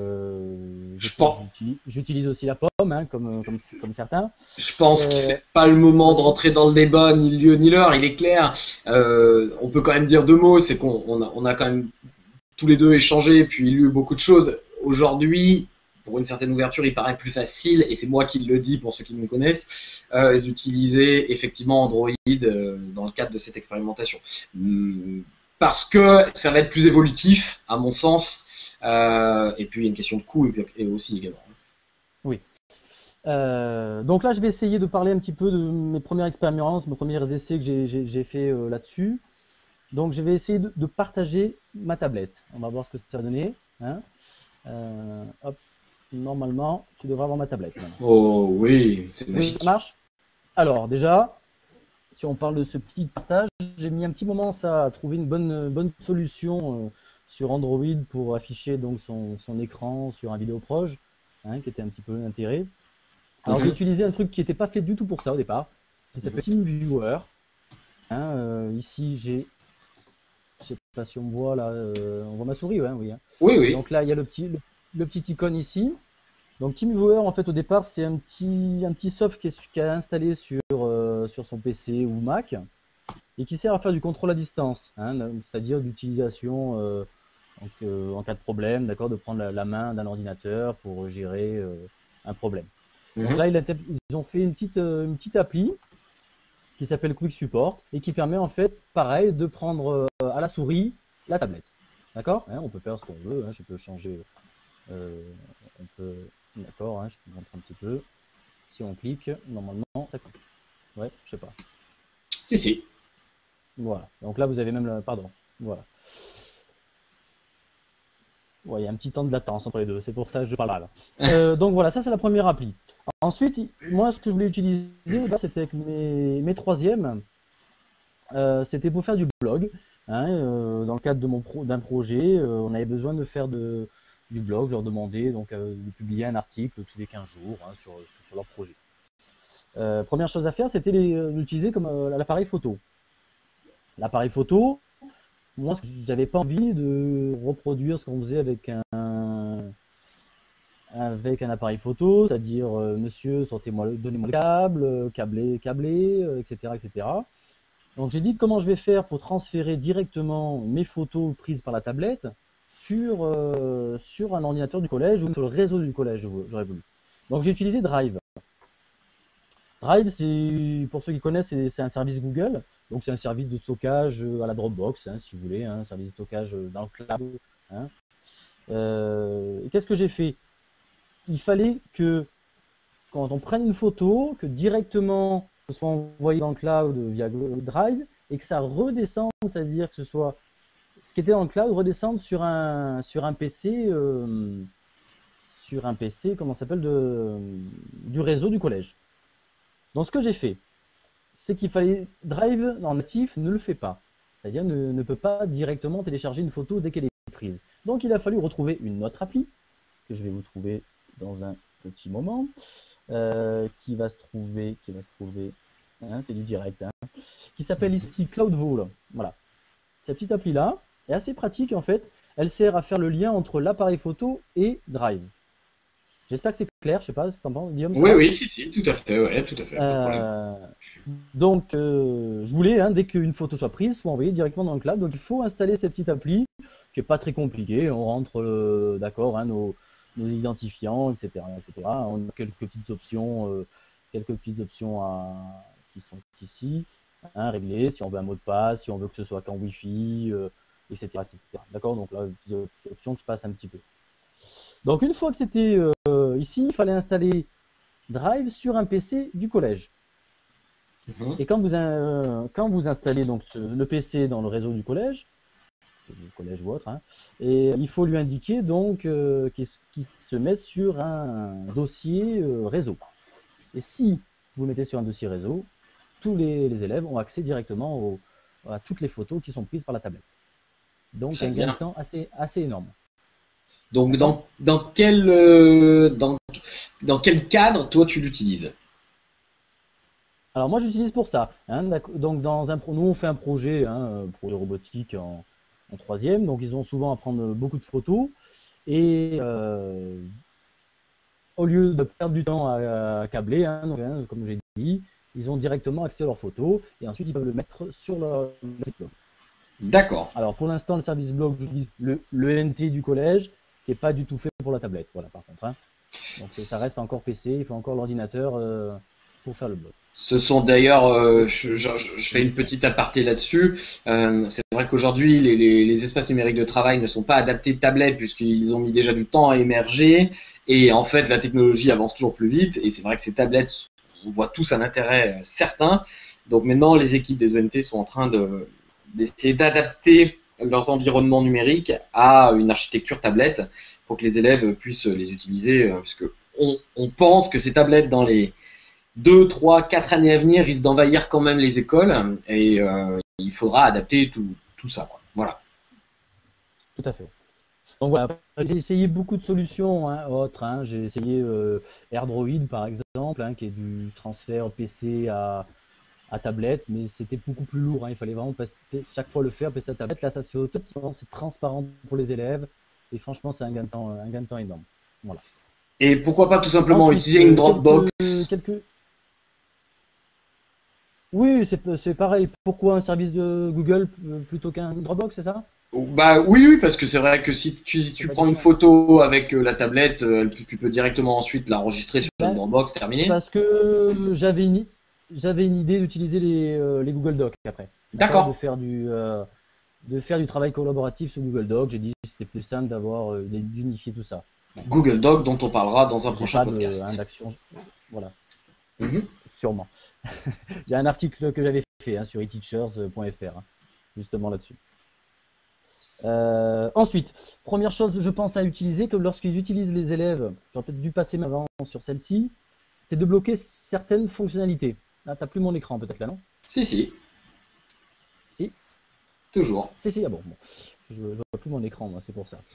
Je pense, j'utilise aussi la pomme, hein, comme certains. je pense que Euh, c'est pas le moment de Vas-y. rentrer dans le débat, ni le lieu ni l'heure, il est clair. On peut quand même dire deux mots, c'est on a quand même tous les deux échangé puis lu beaucoup de choses. Aujourd'hui, pour une certaine ouverture, il paraît plus facile, et c'est moi qui le dis pour ceux qui me connaissent, d'utiliser effectivement Android dans le cadre de cette expérimentation. Parce que ça va être plus évolutif, à mon sens, et puis il y a une question de coût et aussi également. Oui. Donc là, je vais essayer de parler un petit peu de mes premières expériences, mes premiers essais que j'ai fait là-dessus. Donc, je vais essayer de partager ma tablette. On va voir ce que ça va donner, hein. Hop, normalement, tu devrais avoir ma tablette maintenant. Oh oui, c'est Oui, ça magique. marche. Alors, déjà, si on parle de ce petit partage, j'ai mis un petit moment ça à trouver une bonne solution sur Android pour afficher donc son écran sur un vidéoproche, hein, qui était un petit peu l'intérêt. Alors, j'ai Mhm. utilisé un truc qui n'était pas fait du tout pour ça au départ, qui s'appelle Mhm. TeamViewer. Hein, ici, je sais pas si on me voit là, on voit ma souris, ouais, oui, hein. Oui, oui. Donc là, il y a le petit icône ici. Donc TeamViewer, en fait, au départ, c'est un petit soft qui a installé sur son PC ou Mac et qui sert à faire du contrôle à distance, hein, c'est-à-dire d'utilisation en cas de problème, d'accord, de prendre la main d'un ordinateur pour gérer un problème. Donc Mhm. là, ils ont fait une petite appli qui s'appelle Quick Support et qui permet en fait, pareil, de prendre à la souris la tablette. D'accord, hein, on peut faire ce qu'on veut, hein, je peux changer, euh, on peut, d'accord, hein, je peux montrer un petit peu. Si on clique, normalement, ça clique. Ouais, je sais pas. Si, si. Voilà. Donc là, vous avez même le, pardon. Voilà. Ouais, il y a un petit temps de latence entre les deux, c'est pour ça que je parle mal. Donc voilà, ça c'est la première appli. Ensuite, moi, ce que je voulais utiliser, c'était avec mes troisièmes. C'était pour faire du blog, hein, dans le cadre d'un projet, on avait besoin de faire du blog. Je leur demandais donc de publier un article tous les 15 jours, hein, sur leur projet. Première chose à faire, c'était l'utiliser comme l'appareil photo. L'appareil photo, moi, j'avais pas envie de reproduire ce qu'on faisait avec un appareil photo, c'est-à-dire, monsieur, donnez-moi le câble, câblé, etc., etc. Donc j'ai dit comment je vais faire pour transférer directement mes photos prises par la tablette sur un ordinateur du collège ou sur le réseau du collège, j'aurais voulu. Donc j'ai utilisé Drive. Drive, pour ceux qui connaissent, c'est un service Google. Donc c'est un service de stockage à la Dropbox, hein, si vous voulez, hein, un service de stockage dans le cloud. Hein. Qu'est-ce que j'ai fait? Il fallait que quand on prenne une photo, que directement ce soit envoyé dans le cloud via Drive et que ça redescende, c'est-à-dire que ce soit ce qui était dans le cloud redescende sur un PC, comment ça s'appelle, du réseau du collège. Donc ce que j'ai fait, c'est qu'il fallait Drive en natif ne le fait pas, c'est-à-dire ne peut pas directement télécharger une photo dès qu'elle est prise. Donc il a fallu retrouver une autre appli que je vais vous trouver dans un petit moment, qui va se trouver, hein, c'est du direct, hein, qui s'appelle ici CloudVol. Voilà, cette petite appli là est assez pratique en fait. Elle sert à faire le lien entre l'appareil photo et Drive. J'espère que c'est clair, je sais pas si t'en penses, Guillaume. Oui, oui, si, tout à fait, ouais, tout à fait, pas de problème. Donc, je voulais, hein, dès qu'une photo soit prise, soit envoyée directement dans le cloud. Donc, il faut installer cette petite appli, qui n'est pas très compliquée. On rentre, d'accord, hein, nos identifiants, etc., etc. On a quelques petites options qui sont ici, hein, réglées. Si on veut un mot de passe, si on veut que ce soit qu'en Wi-Fi, etc., etc. D'accord. Donc là, des options que je passe un petit peu. Donc, une fois que c'était ici, il fallait installer Drive sur un PC du collège. Et quand vous installez donc le PC dans le réseau du collège ou autre, hein, et il faut lui indiquer donc qu'il se met sur un dossier réseau. Et si vous le mettez sur un dossier réseau, tous les élèves ont accès directement à toutes les photos qui sont prises par la tablette. Donc un gain de temps assez énorme. Donc dans quel cadre toi tu l'utilises? Alors moi j'utilise pour ça. Hein, donc nous on fait un projet, hein, projet robotique en troisième, donc ils ont souvent à prendre beaucoup de photos et au lieu de perdre du temps à câbler, hein, donc, hein, comme j'ai dit, ils ont directement accès à leurs photos et ensuite ils peuvent le mettre sur leur site blog. D'accord. Alors pour l'instant le service blog, je dis le NT du collège qui n'est pas du tout fait pour la tablette, voilà par contre. Hein. Donc ça reste encore PC, il faut encore l'ordinateur pour faire le blog. Ce sont d'ailleurs, je fais une petite aparté là-dessus. C'est vrai qu'aujourd'hui, les espaces numériques de travail ne sont pas adaptés de tablettes puisqu'ils ont mis déjà du temps à émerger. Et en fait, la technologie avance toujours plus vite. Et c'est vrai que ces tablettes, on voit tous un intérêt certain. Donc maintenant, les équipes des ENT sont en train d'essayer d'adapter leurs environnements numériques à une architecture tablette pour que les élèves puissent les utiliser. Parce on pense que ces tablettes dans les 2, 3, 4 années à venir risquent d'envahir quand même les écoles et il faudra adapter tout ça. Quoi. Voilà. Tout à fait. Donc voilà, j'ai essayé beaucoup de solutions autres. Hein. J'ai essayé AirDroid par exemple, hein, qui est du transfert PC à tablette, mais c'était beaucoup plus lourd. Hein. Il fallait vraiment chaque fois le faire, passer à tablette. Là, ça se fait automatiquement, c'est transparent pour les élèves et franchement, c'est un gain de temps énorme. Voilà. Et pourquoi pas tout simplement utiliser une Dropbox Oui, c'est pareil. Pourquoi un service de Google plutôt qu'un Dropbox, c'est ça? Bah oui, parce que c'est vrai que si tu prends une photo avec la tablette, tu peux directement ensuite l'enregistrer sur une Dropbox, terminé. Parce que j'avais une idée d'utiliser les Google Docs après. D'accord. De faire du travail collaboratif sur Google Docs. J'ai dit que c'était plus simple d'unifier tout ça. Google Docs dont on parlera dans un prochain podcast. D'action, voilà. Sûrement. Il y a un article que j'avais fait sur eteachers.fr, justement là-dessus. Ensuite, première chose, je pense à utiliser, que lorsqu'ils utilisent les élèves, j'aurais peut-être dû passer avant sur celle-ci, c'est de bloquer certaines fonctionnalités. Ah, t'as plus mon écran peut-être là, non? Si. Si. Toujours. Si, ah bon. Je vois plus mon écran, moi, c'est pour ça.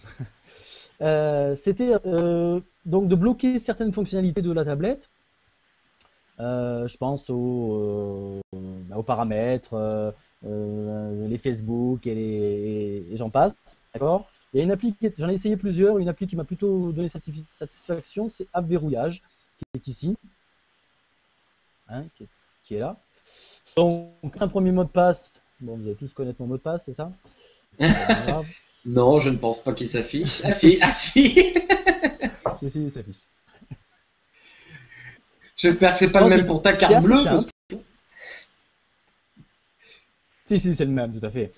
C'était donc de bloquer certaines fonctionnalités de la tablette. Je pense aux paramètres, les Facebook et j'en passe, d'accord. Il y a une appli, j'en ai essayé plusieurs, une appli qui m'a plutôt donné satisfaction, c'est App Verrouillage, qui est ici, hein, qui est là. Donc, un premier mot de passe, bon, vous allez tous connaître mon mot de passe, c'est ça? Non, je ne pense pas qu'il s'affiche. Ah si, ah si. Si, il s'affiche. J'espère que c'est pas le même pour ta carte bleue. Si, c'est le même, tout à fait.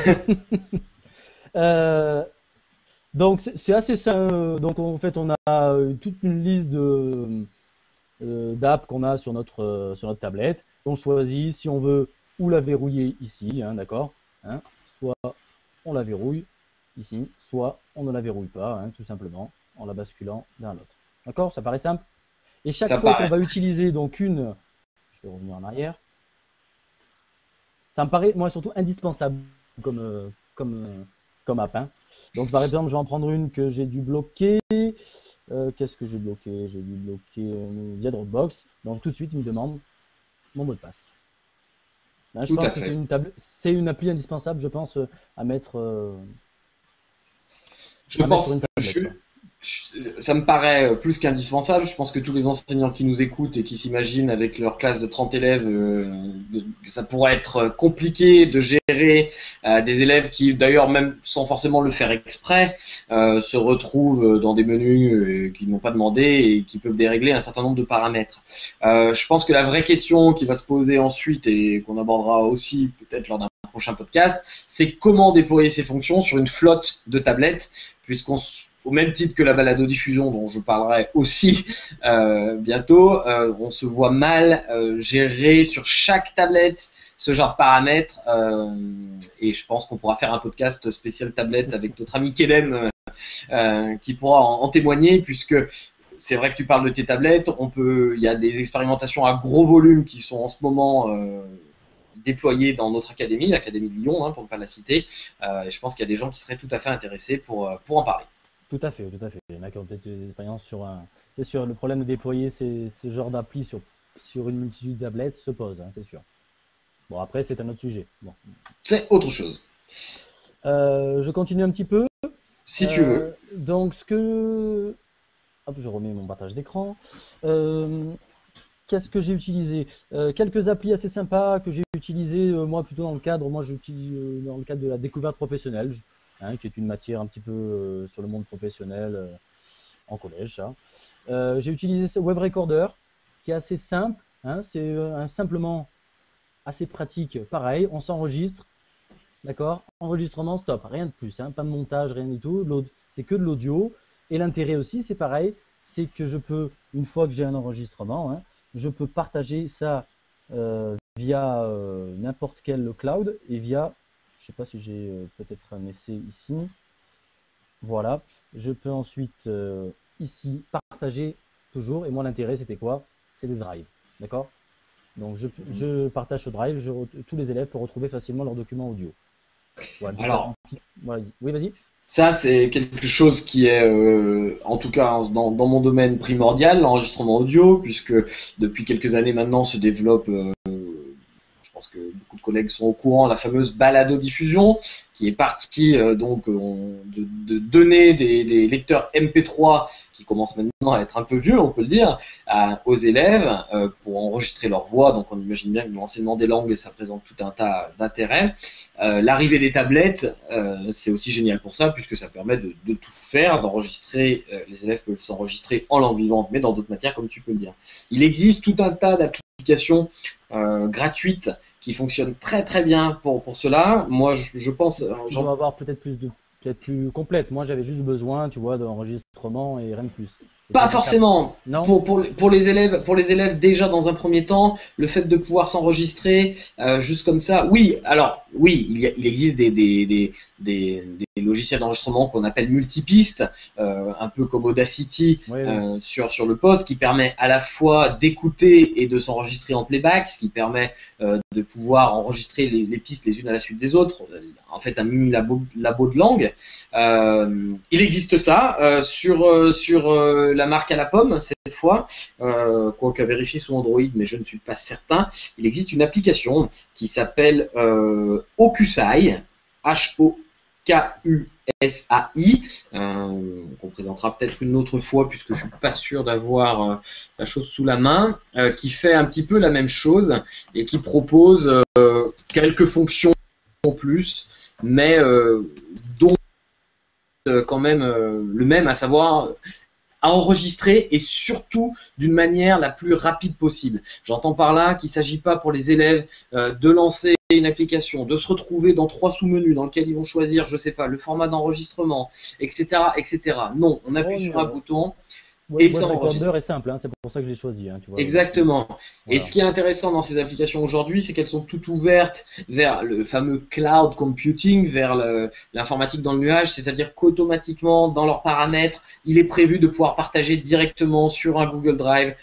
Donc c'est assez simple. Donc en fait, on a toute une liste d'apps qu'on a sur notre tablette. On choisit si on veut ou la verrouiller ici, hein, d'accord, hein, soit on la verrouille ici, soit on ne la verrouille pas, hein, tout simplement, en la basculant vers l'autre. D'accord, ça paraît simple. Et chaque fois qu'on va utiliser donc je vais revenir en arrière, ça me paraît moi surtout indispensable comme app. Hein. Donc par exemple, je vais en prendre une que j'ai dû bloquer. Qu'est-ce que j'ai bloqué? J'ai dû bloquer via Dropbox. Donc tout de suite, il me demande mon mot de passe. Là, je pense que c'est une appli indispensable, je pense, à mettre. Je pense. Ça me paraît plus qu'indispensable. Je pense que tous les enseignants qui nous écoutent et qui s'imaginent avec leur classe de 30 élèves, que ça pourrait être compliqué de gérer des élèves qui, d'ailleurs, même sans forcément le faire exprès, se retrouvent dans des menus qu'ils n'ont pas demandé et qui peuvent dérégler un certain nombre de paramètres. Je pense que la vraie question qui va se poser ensuite et qu'on abordera aussi peut-être lors d'un prochain podcast, c'est comment déployer ces fonctions sur une flotte de tablettes, puisqu'on au même titre que la baladodiffusion dont je parlerai aussi bientôt, on se voit mal gérer sur chaque tablette ce genre de paramètres et je pense qu'on pourra faire un podcast spécial tablette avec notre ami Keden qui pourra en témoigner, puisque c'est vrai que tu parles de tes tablettes, il y a des expérimentations à gros volume qui sont en ce moment déployées dans notre académie, l'Académie de Lyon, hein, pour ne pas la citer, et je pense qu'il y a des gens qui seraient tout à fait intéressés pour en parler. Tout à fait, tout à fait. Il y en a qui ont peut-être des expériences c'est sûr, le problème de déployer ce genre d'appli sur une multitude de tablettes se pose, hein, c'est sûr. Bon, après, c'est un autre sujet. Bon. C'est autre chose. Je continue un petit peu. Si tu veux. Donc, hop, je remets mon partage d'écran. Qu'est-ce que j'ai utilisé? Quelques applis assez sympas que j'ai utilisées, moi, plutôt dans le cadre de la découverte professionnelle. Hein, qui est une matière un petit peu sur le monde professionnel en collège. J'ai utilisé ce Web Recorder qui est assez simple, hein, c'est simplement assez pratique. Pareil, on s'enregistre, d'accord, enregistrement, stop, rien de plus, hein, pas de montage, rien du tout, c'est que de l'audio. Et l'intérêt aussi, c'est pareil, c'est que je peux, une fois que j'ai un enregistrement, hein, je peux partager ça via n'importe quel cloud et via... Je ne sais pas si j'ai peut-être un essai ici. Voilà. Je peux ensuite, ici, partager toujours. Et moi, l'intérêt, c'était quoi? C'est le Drive. D'accord? Donc, je partage ce Drive. Tous les élèves peuvent retrouver facilement leurs documents audio. Voilà. Alors, voilà. Oui, vas-y. Ça, c'est quelque chose qui est, en tout cas, dans mon domaine primordial, l'enregistrement audio, puisque depuis quelques années maintenant se développe... Je pense que beaucoup de collègues sont au courant, la fameuse baladodiffusion, qui est partie de donner des lecteurs MP3 qui commencent maintenant à être un peu vieux, on peut le dire, aux élèves pour enregistrer leur voix. Donc on imagine bien que l'enseignement des langues, ça présente tout un tas d'intérêts. L'arrivée des tablettes, c'est aussi génial pour ça, puisque ça permet de tout faire, d'enregistrer. Les élèves peuvent s'enregistrer en langue vivante, mais dans d'autres matières, comme tu peux le dire. Il existe tout un tas d'applications gratuites qui fonctionnent très très bien pour cela. Moi, je pense... Tu dois avoir peut-être plus complète. Moi, j'avais juste besoin, tu vois, d'enregistrement et rien de plus. Pas forcément. Non. Pour les élèves déjà dans un premier temps, le fait de pouvoir s'enregistrer juste comme ça. Oui, alors oui, il existe des logiciels d'enregistrement qu'on appelle multipistes, un peu comme Audacity, oui. sur le poste, qui permet à la fois d'écouter et de s'enregistrer en playback, ce qui permet de pouvoir enregistrer les pistes les unes à la suite des autres. En fait, un mini labo de langue. Il existe ça sur la marque à la pomme, c'est cette fois, quoique à vérifier sur Android, mais je ne suis pas certain. Il existe une application qui s'appelle Hokusai, Hokusai, qu'on présentera peut-être une autre fois puisque je suis pas sûr d'avoir la chose sous la main, qui fait un petit peu la même chose et qui propose quelques fonctions en plus, mais dont quand même le même, à savoir à enregistrer et surtout d'une manière la plus rapide possible. J'entends par là qu'il ne s'agit pas pour les élèves de lancer une application, de se retrouver dans 3 sous-menus dans lesquels ils vont choisir, je sais pas, le format d'enregistrement, etc., etc. Non, on appuie sur un bouton et ça enregistre. Recorder est simple, hein, c'est pour ça que je l'ai choisi. Hein, tu vois, Exactement. Et voilà. ce qui est intéressant dans ces applications aujourd'hui, c'est qu'elles sont toutes ouvertes vers le fameux cloud computing, vers l'informatique dans le nuage, c'est-à-dire qu'automatiquement, dans leurs paramètres, il est prévu de pouvoir partager directement sur un Google Drive,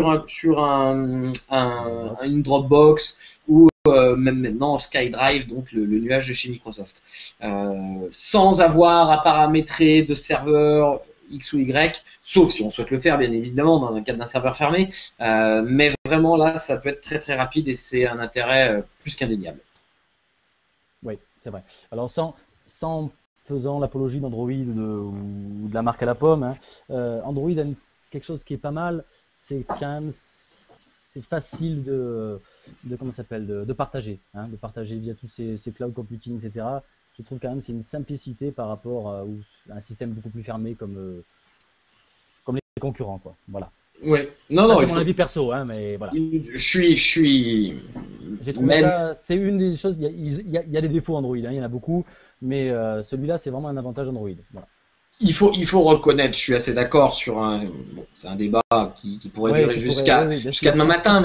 une Dropbox ou même maintenant SkyDrive, donc le nuage de chez Microsoft, sans avoir à paramétrer de serveur X ou Y, sauf si on souhaite le faire, bien évidemment, dans le cadre d'un serveur fermé. Mais vraiment, là, ça peut être très très rapide et c'est un intérêt plus qu'indéniable. Oui, c'est vrai. Alors, sans faisant l'apologie d'Android ou de la marque à la pomme, hein, Android a quelque chose qui est pas mal, c'est quand même c'est facile comment ça s'appelle, de partager, hein, de partager via tous ces cloud computing, etc. Je trouve quand même c'est une simplicité par rapport à un système beaucoup plus fermé comme les concurrents, quoi. Voilà. Ouais. Non, Ça, non, c'est il mon faut. avis perso, hein, mais voilà. Je suis J'ai trouvé même. ça, c'est une des choses, il y a des défauts Android, hein, il y en a beaucoup, mais celui-là, c'est vraiment un avantage Android. Voilà. Il faut reconnaître, je suis assez d'accord sur un. Bon, c'est un débat qui pourrait Ouais, durer qui pourrait, oui, jusqu'à oui, bien jusqu'à sûr. demain matin,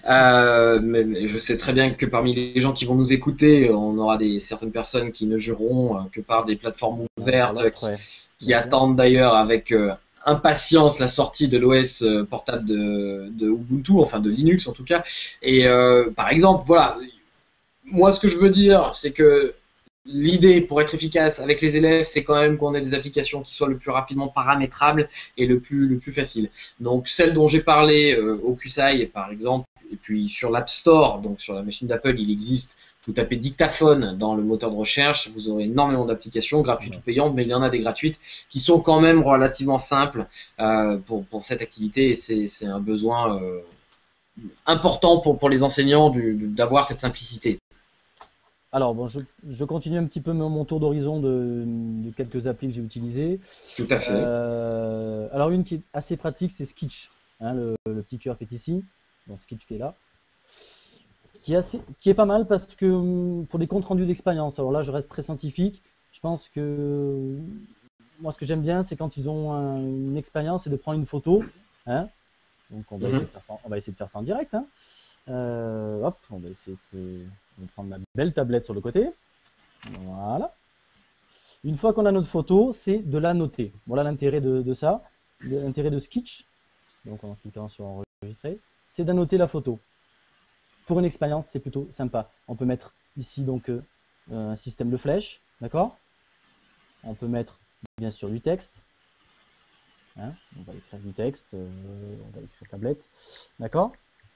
mais je sais très bien que parmi les gens qui vont nous écouter, on aura certaines personnes qui ne jureront que par des plateformes On en parlera ouvertes, après, qui bien sûr. attendent d'ailleurs avec impatience la sortie de l'OS portable de Ubuntu, enfin de Linux en tout cas. Et par exemple, voilà, moi ce que je veux dire, c'est que l'idée pour être efficace avec les élèves, c'est quand même qu'on ait des applications qui soient le plus rapidement paramétrables et le plus facile. Donc celle dont j'ai parlé au QSI par exemple, et puis sur l'App Store, donc sur la machine d'Apple, il existe. Vous tapez dictaphone dans le moteur de recherche, vous aurez énormément d'applications gratuites ou Ouais. payantes, mais il y en a des gratuites qui sont quand même relativement simples pour cette activité et c'est un besoin important pour les enseignants d'avoir cette simplicité. Alors, bon, je continue un petit peu mon tour d'horizon de quelques applis que j'ai utilisées. Tout à fait. Alors, une qui est assez pratique, c'est Sketch, hein, le petit cœur qui est ici. Donc, Sketch qui est là. Qui est pas mal parce que pour des comptes rendus d'expérience, alors là, je reste très scientifique. Je pense que moi, ce que j'aime bien, c'est quand ils ont une expérience, c'est de prendre une photo. Hein. Donc, on va essayer de faire ça, on va essayer de faire ça en direct. Hein. Hop, on va essayer de prendre ma belle tablette sur le côté. Voilà. Une fois qu'on a notre photo, c'est de la noter. Voilà l'intérêt de ça. L'intérêt de Sketch, donc en cliquant sur enregistrer, c'est d'annoter la photo. Pour une expérience, c'est plutôt sympa. On peut mettre ici donc un système de flèches, d'accord? On peut mettre bien sûr du texte. Hein, on va écrire du texte, on va écrire tablette, d'accord?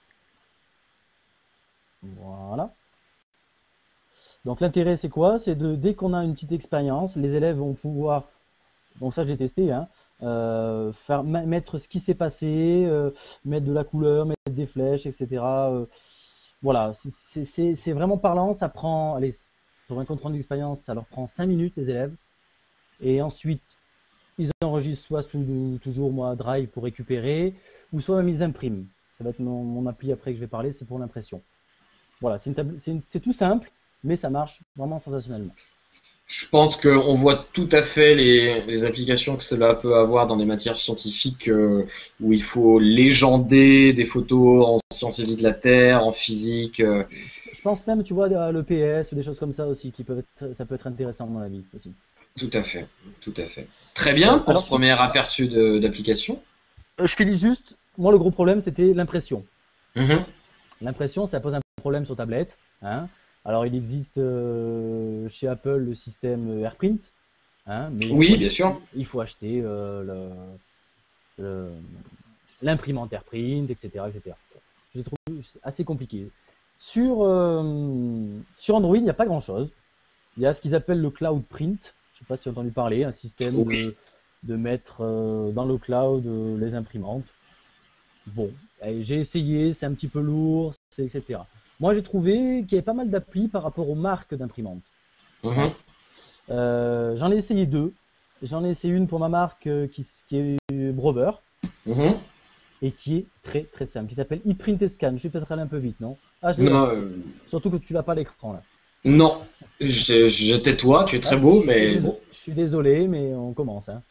Voilà. Donc l'intérêt c'est quoi? C'est dès qu'on a une petite expérience, les élèves vont pouvoir, donc ça j'ai testé, hein, mettre ce qui s'est passé, mettre de la couleur, mettre des flèches, etc. Voilà, c'est vraiment parlant, ça prend, allez, pour un compte rendu d'expérience, ça leur prend 5 minutes les élèves, et ensuite ils enregistrent soit sous toujours moi Drive pour récupérer, ou soit même ils impriment. Ça va être mon appli après que je vais parler, c'est pour l'impression. Voilà, c'est tout simple, mais ça marche vraiment sensationnellement. Je pense qu'on voit tout à fait les applications que cela peut avoir dans des matières scientifiques où il faut légender des photos en sciences et vie de la Terre, en physique. Je pense même, tu vois, à l'EPS ou des choses comme ça aussi, ça peut être intéressant dans la vie aussi. Tout à fait, tout à fait. Très bien Bon, pour alors ce premier aperçu d'application. je finis juste, moi le gros problème c'était l'impression. Mhm. L'impression, ça pose un problème sur tablette. Hein. Alors il existe chez Apple le système AirPrint, hein, mais Oui, bien sûr. il faut acheter le, l'imprimante AirPrint, etc., etc. Je les trouve assez compliqué. Sur Android, il n'y a pas grand-chose. Il y a ce qu'ils appellent le Cloud Print. Je ne sais pas si vous avez entendu parler, un système de mettre dans le cloud les imprimantes. Bon, j'ai essayé, c'est un petit peu lourd, etc. Moi, j'ai trouvé qu'il y avait pas mal d'applis par rapport aux marques d'imprimantes. J'en ai essayé 2. J'en ai essayé une pour ma marque qui est Brover et qui est très très simple, qui s'appelle ePrint et Scan. Je vais peut-être aller un peu vite, non? Non, surtout que tu l'as pas à l'écran là. non, je tais-toi, tu es très beau, mais bon. Je suis désolé, mais on commence. Hein.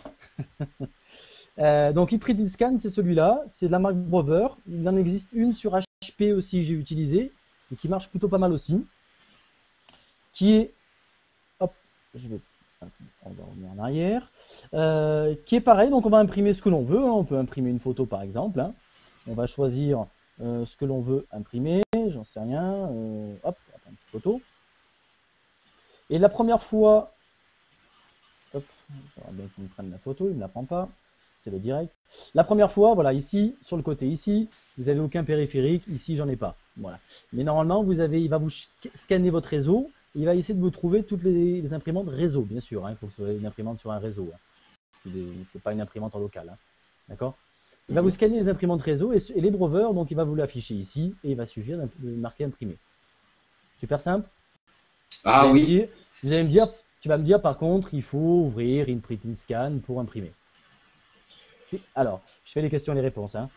Donc ePrint et Scan, c'est celui-là, c'est de la marque Brover. Il en existe une sur HP aussi, j'ai utilisé, et qui marche plutôt pas mal aussi. Qui est, hop, on va revenir en arrière, qui est pareil, donc on va imprimer ce que l'on veut, hein. On peut imprimer une photo par exemple, hein. On va choisir ce que l'on veut imprimer, j'en sais rien, hop, une petite photo. Et la première fois, hop, j'aimerais bien qu'il me prenne la photo, il ne me la prend pas, c'est le direct. La première fois, voilà, ici, sur le côté ici, vous n'avez aucun périphérique, ici j'en ai pas, voilà. Mais normalement, il va vous scanner votre réseau. Il va essayer de vous trouver toutes les imprimantes réseau, bien sûr. Hein, il faut que ce soit une imprimante sur un réseau. Hein. C'est pas une imprimante en local. Hein, d'accord? Il va vous scanner les imprimantes réseau et les Brover, donc il va vous l'afficher ici et il va suffire de marquer imprimé. Super simple. Ah oui. Tu vas me dire par contre, il faut ouvrir ePrint and Scan pour imprimer. Alors, je fais les questions et les réponses. Hein.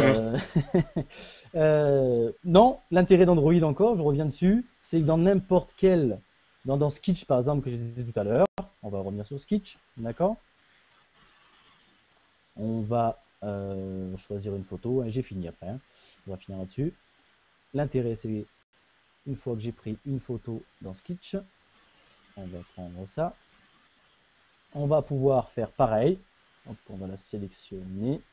Non, l'intérêt d'Android encore, je reviens dessus, c'est que dans n'importe quel, dans Sketch par exemple que j'ai dit tout à l'heure, on va revenir sur Sketch, d'accord? On va choisir une photo, et j'ai fini après, hein. On va finir là-dessus. L'intérêt c'est, une fois que j'ai pris une photo dans Sketch, on va prendre ça, on va pouvoir faire pareil. Donc, on va la sélectionner.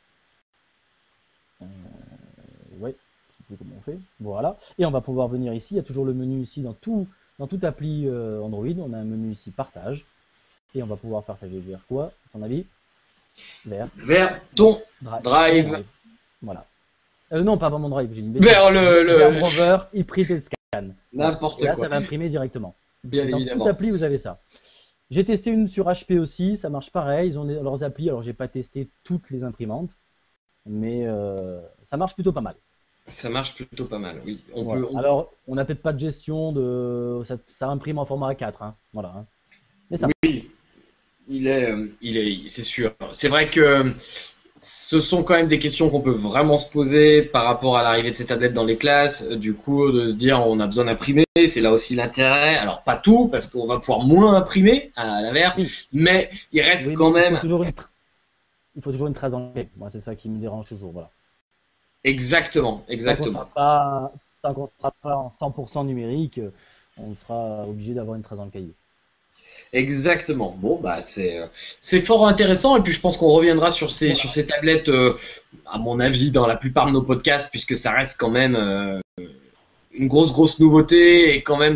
Ouais, je sais plus comment on fait. Voilà. Et on va pouvoir venir ici. Il y a toujours le menu ici dans toute appli Android. On a un menu ici partage. Et on va pouvoir partager vers quoi, à ton avis? Vers ton Drive. Voilà. Non, pas vers mon Drive. J'ai dit vers le Brover, ePrint et Scan. N'importe quoi. Là, ça va imprimer directement. Bien dans évidemment. Toute appli, vous avez ça. J'ai testé une sur HP aussi, ça marche pareil, ils ont leurs applis, alors j'ai pas testé toutes les imprimantes, mais ça marche plutôt pas mal. Ça marche plutôt pas mal, oui. Alors, on n'a peut-être pas de gestion de... Ça imprime en format A4, hein. Voilà. Hein. Mais ça oui, c'est sûr. C'est vrai que ce sont quand même des questions qu'on peut vraiment se poser par rapport à l'arrivée de ces tablettes dans les classes. Du coup, de se dire on a besoin d'imprimer, c'est là aussi l'intérêt. Alors pas tout, parce qu'on va pouvoir moins imprimer à l'inverse, mais il reste quand même. Il faut toujours une trace dans le cahier. Moi, c'est ça qui me dérange toujours. Voilà. Exactement. Tant qu'on ne sera pas en 100% numérique, on sera obligé d'avoir une trace dans le cahier. Exactement. Bon, bah c'est fort intéressant et puis je pense qu'on reviendra sur ces tablettes, à mon avis, dans la plupart de nos podcasts, puisque ça reste quand même une grosse nouveauté et quand même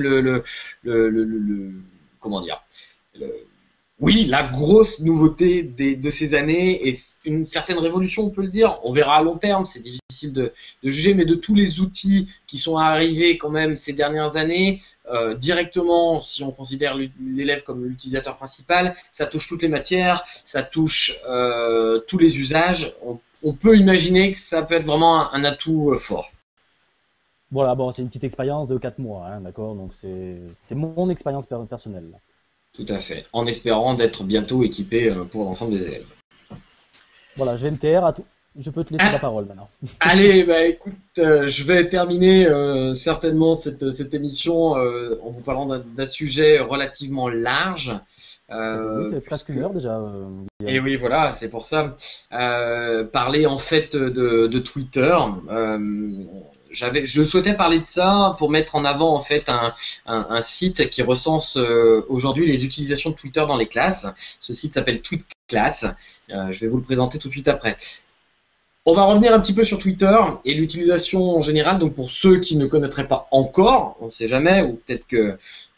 comment dire, oui, la grosse nouveauté de ces années et une certaine révolution, on peut le dire. On verra à long terme, c'est difficile de juger, mais de tous les outils qui sont arrivés quand même ces dernières années, directement, si on considère l'élève comme l'utilisateur principal, ça touche toutes les matières, ça touche tous les usages. On peut imaginer que ça peut être vraiment un atout fort. Voilà, bon, c'est une petite expérience de 4 mois, hein, d'accord? Donc c'est mon expérience personnelle. Là. Tout à fait, en espérant d'être bientôt équipé pour l'ensemble des élèves. Voilà, je vais me taire. Je peux te laisser la parole maintenant. Allez, bah écoute, je vais terminer certainement cette émission en vous parlant d'un sujet relativement large. Oui, c'est presque une heure déjà. Et oui, voilà, c'est pour ça. Parler en fait de Twitter. Je souhaitais parler de ça pour mettre en avant en fait un site qui recense aujourd'hui les utilisations de Twitter dans les classes. Ce site s'appelle TweetClass. Je vais vous le présenter tout de suite après. On va revenir un petit peu sur Twitter et l'utilisation en général. Donc pour ceux qui ne connaîtraient pas encore, on ne sait jamais, ou peut-être que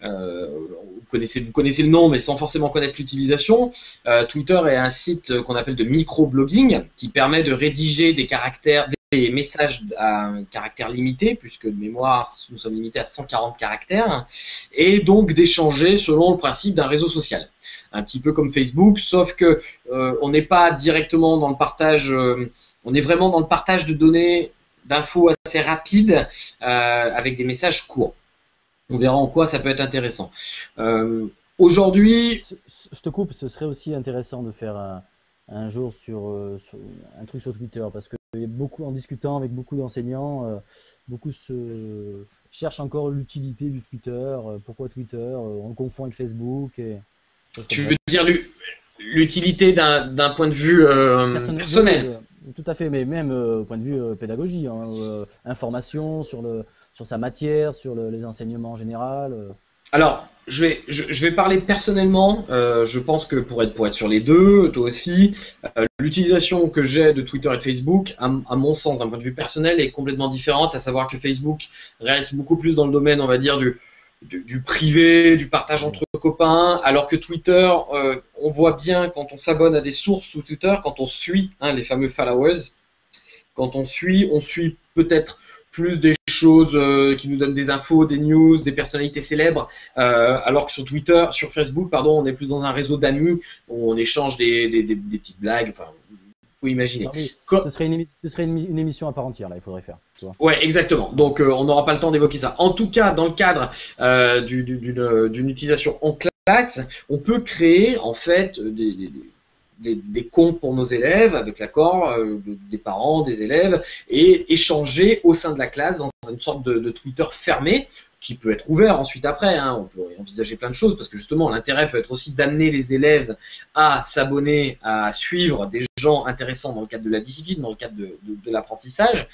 vous connaissez le nom, mais sans forcément connaître l'utilisation. Twitter est un site qu'on appelle de micro-blogging qui permet de rédiger des messages à un caractère limité, puisque de mémoire, nous sommes limités à 140 caractères, et donc d'échanger selon le principe d'un réseau social. Un petit peu comme Facebook, sauf que on n'est pas directement dans le partage. On est vraiment dans le partage de données, d'infos assez rapides, avec des messages courts. On verra en quoi ça peut être intéressant. Aujourd'hui, Je te coupe, ce serait aussi intéressant de faire un jour sur un truc sur Twitter, parce que beaucoup, en discutant avec beaucoup d'enseignants, beaucoup cherchent encore l'utilité du Twitter. Pourquoi Twitter? On le confond avec Facebook et choses comme tu ça. veux dire l'utilité d'un point de vue personnel. Tout à fait, mais même au point de vue pédagogie, hein, information sur sa matière, sur les enseignements en général. Alors, je vais parler personnellement. Je pense que pour être sur les deux, toi aussi, l'utilisation que j'ai de Twitter et de Facebook, à mon sens, d'un point de vue personnel, est complètement différente. À savoir que Facebook reste beaucoup plus dans le domaine, on va dire, du privé, du partage entre copains, alors que Twitter, on voit bien quand on s'abonne à des sources sous Twitter, quand on suit les fameux followers, quand on suit peut-être plus des choses qui nous donnent des infos, des news, des personnalités célèbres, alors que sur Facebook, pardon, on est plus dans un réseau d'amis où on échange des petites blagues, enfin, vous pouvez imaginer. Ah oui, ce serait une émission à part entière, là, il faudrait faire. Tu vois. Ouais, exactement. Donc, on n'aura pas le temps d'évoquer ça. En tout cas, dans le cadre d'une utilisation en classe, on peut créer en fait des comptes pour nos élèves avec l'accord des parents, des élèves, et échanger au sein de la classe dans une sorte de Twitter fermé qui peut être ouvert ensuite après. Hein. On peut envisager plein de choses parce que justement l'intérêt peut être aussi d'amener les élèves à s'abonner, à suivre des gens intéressants dans le cadre de la discipline, dans le cadre de l'apprentissage.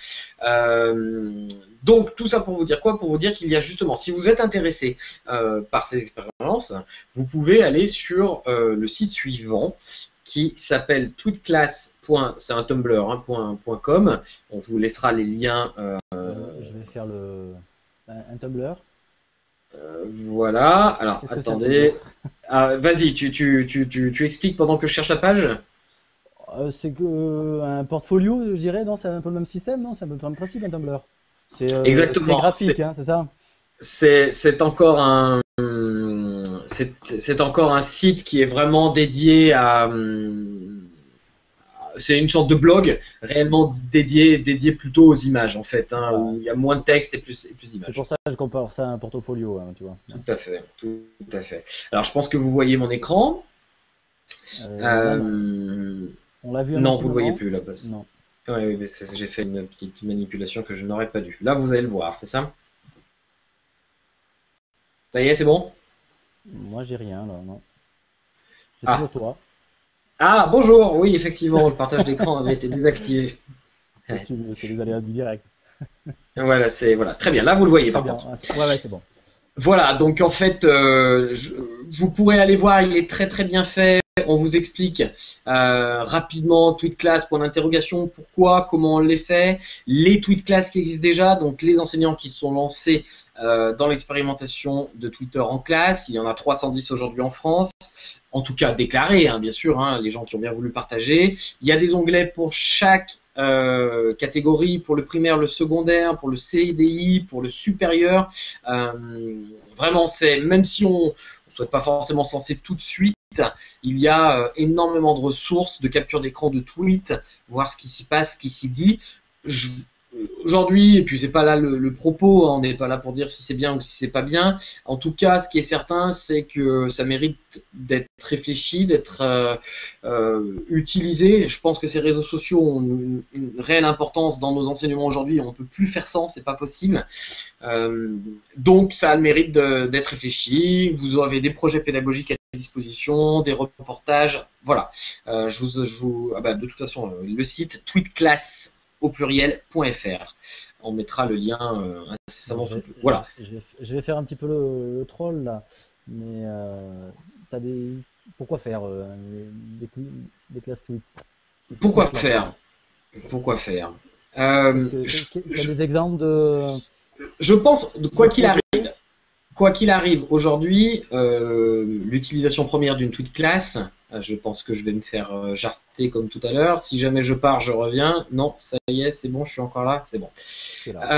Donc tout ça pour vous dire quoi? Pour vous dire qu'il y a justement, si vous êtes intéressé par ces expériences, vous pouvez aller sur le site suivant qui s'appelle tweetclass. C'est un Tumblr, hein, .com. On vous laissera les liens. Je vais faire un Tumblr. Voilà. Alors, Qu'est-ce que c'est un attendez. Tumblr? Vas-y, tu expliques pendant que je cherche la page. C'est un portfolio, je dirais, non? C'est un peu le même système, non? C'est un peu le même principe, un Tumblr. C'est Exactement. très graphique, hein, c'est ça? C'est encore c'est encore un site qui est vraiment dédié à. C'est une sorte de blog réellement dédié plutôt aux images en fait, hein, où il y a moins de texte et plus C'est d'images. pour ça que je compare ça à un portfolio, hein, tu vois. Tout à fait, tout à fait. Alors je pense que vous voyez mon écran. Non. On l'a vu un Non, petit vous le voyez moment? plus là. Non. Ouais, oui, mais j'ai fait une petite manipulation que je n'aurais pas dû. Là, vous allez le voir, c'est ça? Ça y est, c'est bon? Moi, j'ai rien, là, non. J'ai Ah. toujours toi. Ah, bonjour! Oui, effectivement, le partage d'écran avait été désactivé. C'est les aléas du direct. Voilà, voilà. Très bien, là, vous le voyez Très par bien. contre. Ouais, c'est bon. Voilà, donc en fait, vous pourrez aller voir, il est très très bien fait. On vous explique rapidement tweet class, point d'interrogation, pourquoi, comment on les fait, les tweet class qui existent déjà, donc les enseignants qui sont lancés dans l'expérimentation de Twitter en classe. Il y en a 310 aujourd'hui en France, en tout cas déclarés, hein, bien sûr, hein, les gens qui ont bien voulu partager. Il y a des onglets pour chaque catégorie, pour le primaire, le secondaire, pour le CDI, pour le supérieur. Vraiment, même si on ne souhaite pas forcément se lancer tout de suite, il y a énormément de ressources, de capture d'écran, de tweets, voir ce qui s'y passe, ce qui s'y dit. Aujourd'hui, et puis c'est pas là le propos, hein, on n'est pas là pour dire si c'est bien ou si c'est pas bien. En tout cas, ce qui est certain, c'est que ça mérite d'être réfléchi, d'être utilisé. Je pense que ces réseaux sociaux ont une réelle importance dans nos enseignements aujourd'hui. On ne peut plus faire sans, c'est pas possible. Donc, ça a le mérite d'être réfléchi. Vous avez des projets pédagogiques à disposition, des reportages. Voilà. De toute façon, le site tweetclass au pluriel.fr. On mettra le lien incessamment sous peu. Voilà. Je vais faire un petit peu le troll là, mais pourquoi faire des classes tweet? Pourquoi faire? Pourquoi faire? Est-ce que tu as des exemples de... Je pense, de projets? quoi qu'il arrive aujourd'hui, l'utilisation première d'une tweet class, je pense que je vais me faire jarter comme tout à l'heure. Si jamais je pars, je reviens. Non, ça y est, c'est bon, je suis encore là, c'est bon. C'est là.